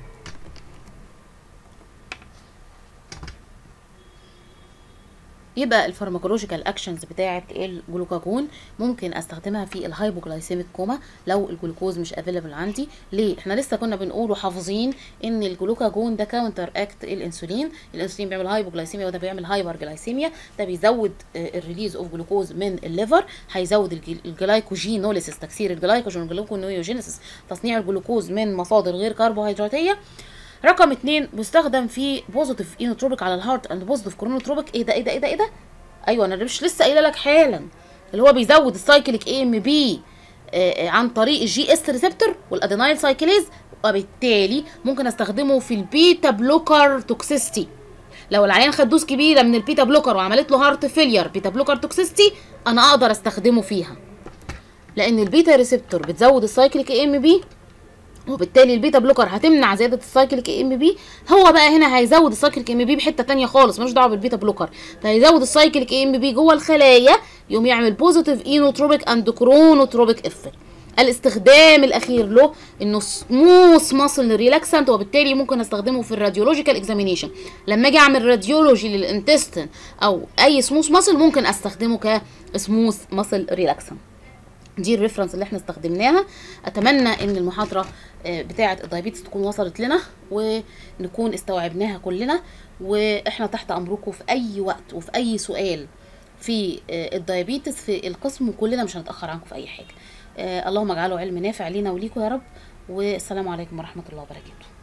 يبقى الفارماكولوجيكال اكشنز بتاعه الجلوكاجون ممكن استخدمها في الهايبوجلايسيميك كوما لو الجلوكوز مش افيلبل عندي. ليه؟ احنا لسه كنا بنقول وحافظين ان الجلوكاجون ده كاونتر اكت الانسولين. الانسولين بيعمل هايبوجلايسيميا وده بيعمل هايبر جلايسيميا. ده بيزود الريليز اوف جلوكوز من الليفر، هيزود الجلايكوجينوليسيس، تكسير الجلايكوجين والجلوكونيوجينيسيس، تصنيع الجلوكوز من مصادر غير كربوهيدراتيه. رقم 2 بيستخدم في بوزيتيف اينوتروبيك على الهارت اند بوزيتيف كورونوتروبيك. ايه ده ايه ده ايه ده ايه ده؟ ايوه انا مش لسه قايله لك حالا، اللي هو بيزود السايكليك اي ام بي عن طريق الجي اس ريسبتور والادينايل سايكليز، وبالتالي ممكن استخدمه في البيتا بلوكر توكسيستي. لو العيان خد دوز كبيره من البيتا بلوكر وعملت له هارت فيلير، بيتا بلوكر توكسيستي، انا اقدر استخدمه فيها، لان البيتا ريسبتور بتزود السايكليك اي ام بي، وبالتالي البيتا بلوكر هتمنع زياده السايكليك اي ام بي. هو بقى هنا هيزود السايكليك ام بي بحته ثانيه خالص ملوش دعوه بالبيتا بلوكر، فهيزود السايكليك اي ام بي جوه الخلايا، يقوم يعمل بوزيتيف اينوتروبيك اند كرونوتروبيك افكت. الاستخدام الاخير له انه سموث ماسل ريلاكسنت، وبالتالي ممكن استخدمه في الراديولوجيكال اكزامينيشن. لما اجي اعمل راديولوجي للانتستين او اي سموث ماسل ممكن استخدمه كسموث ماسل ريلاكسنت. دي الريفرنس اللي احنا استخدمناها. اتمنى ان المحاضره بتاعه الدايابيتس تكون وصلت لنا ونكون استوعبناها كلنا، واحنا تحت امركم في اي وقت وفي اي سؤال في الدايابيتس في القسم، وكلنا مش هنتاخر عنكم في اي حاجه. اللهم اجعله علم نافع لينا وليكم يا رب، والسلام عليكم ورحمه الله وبركاته.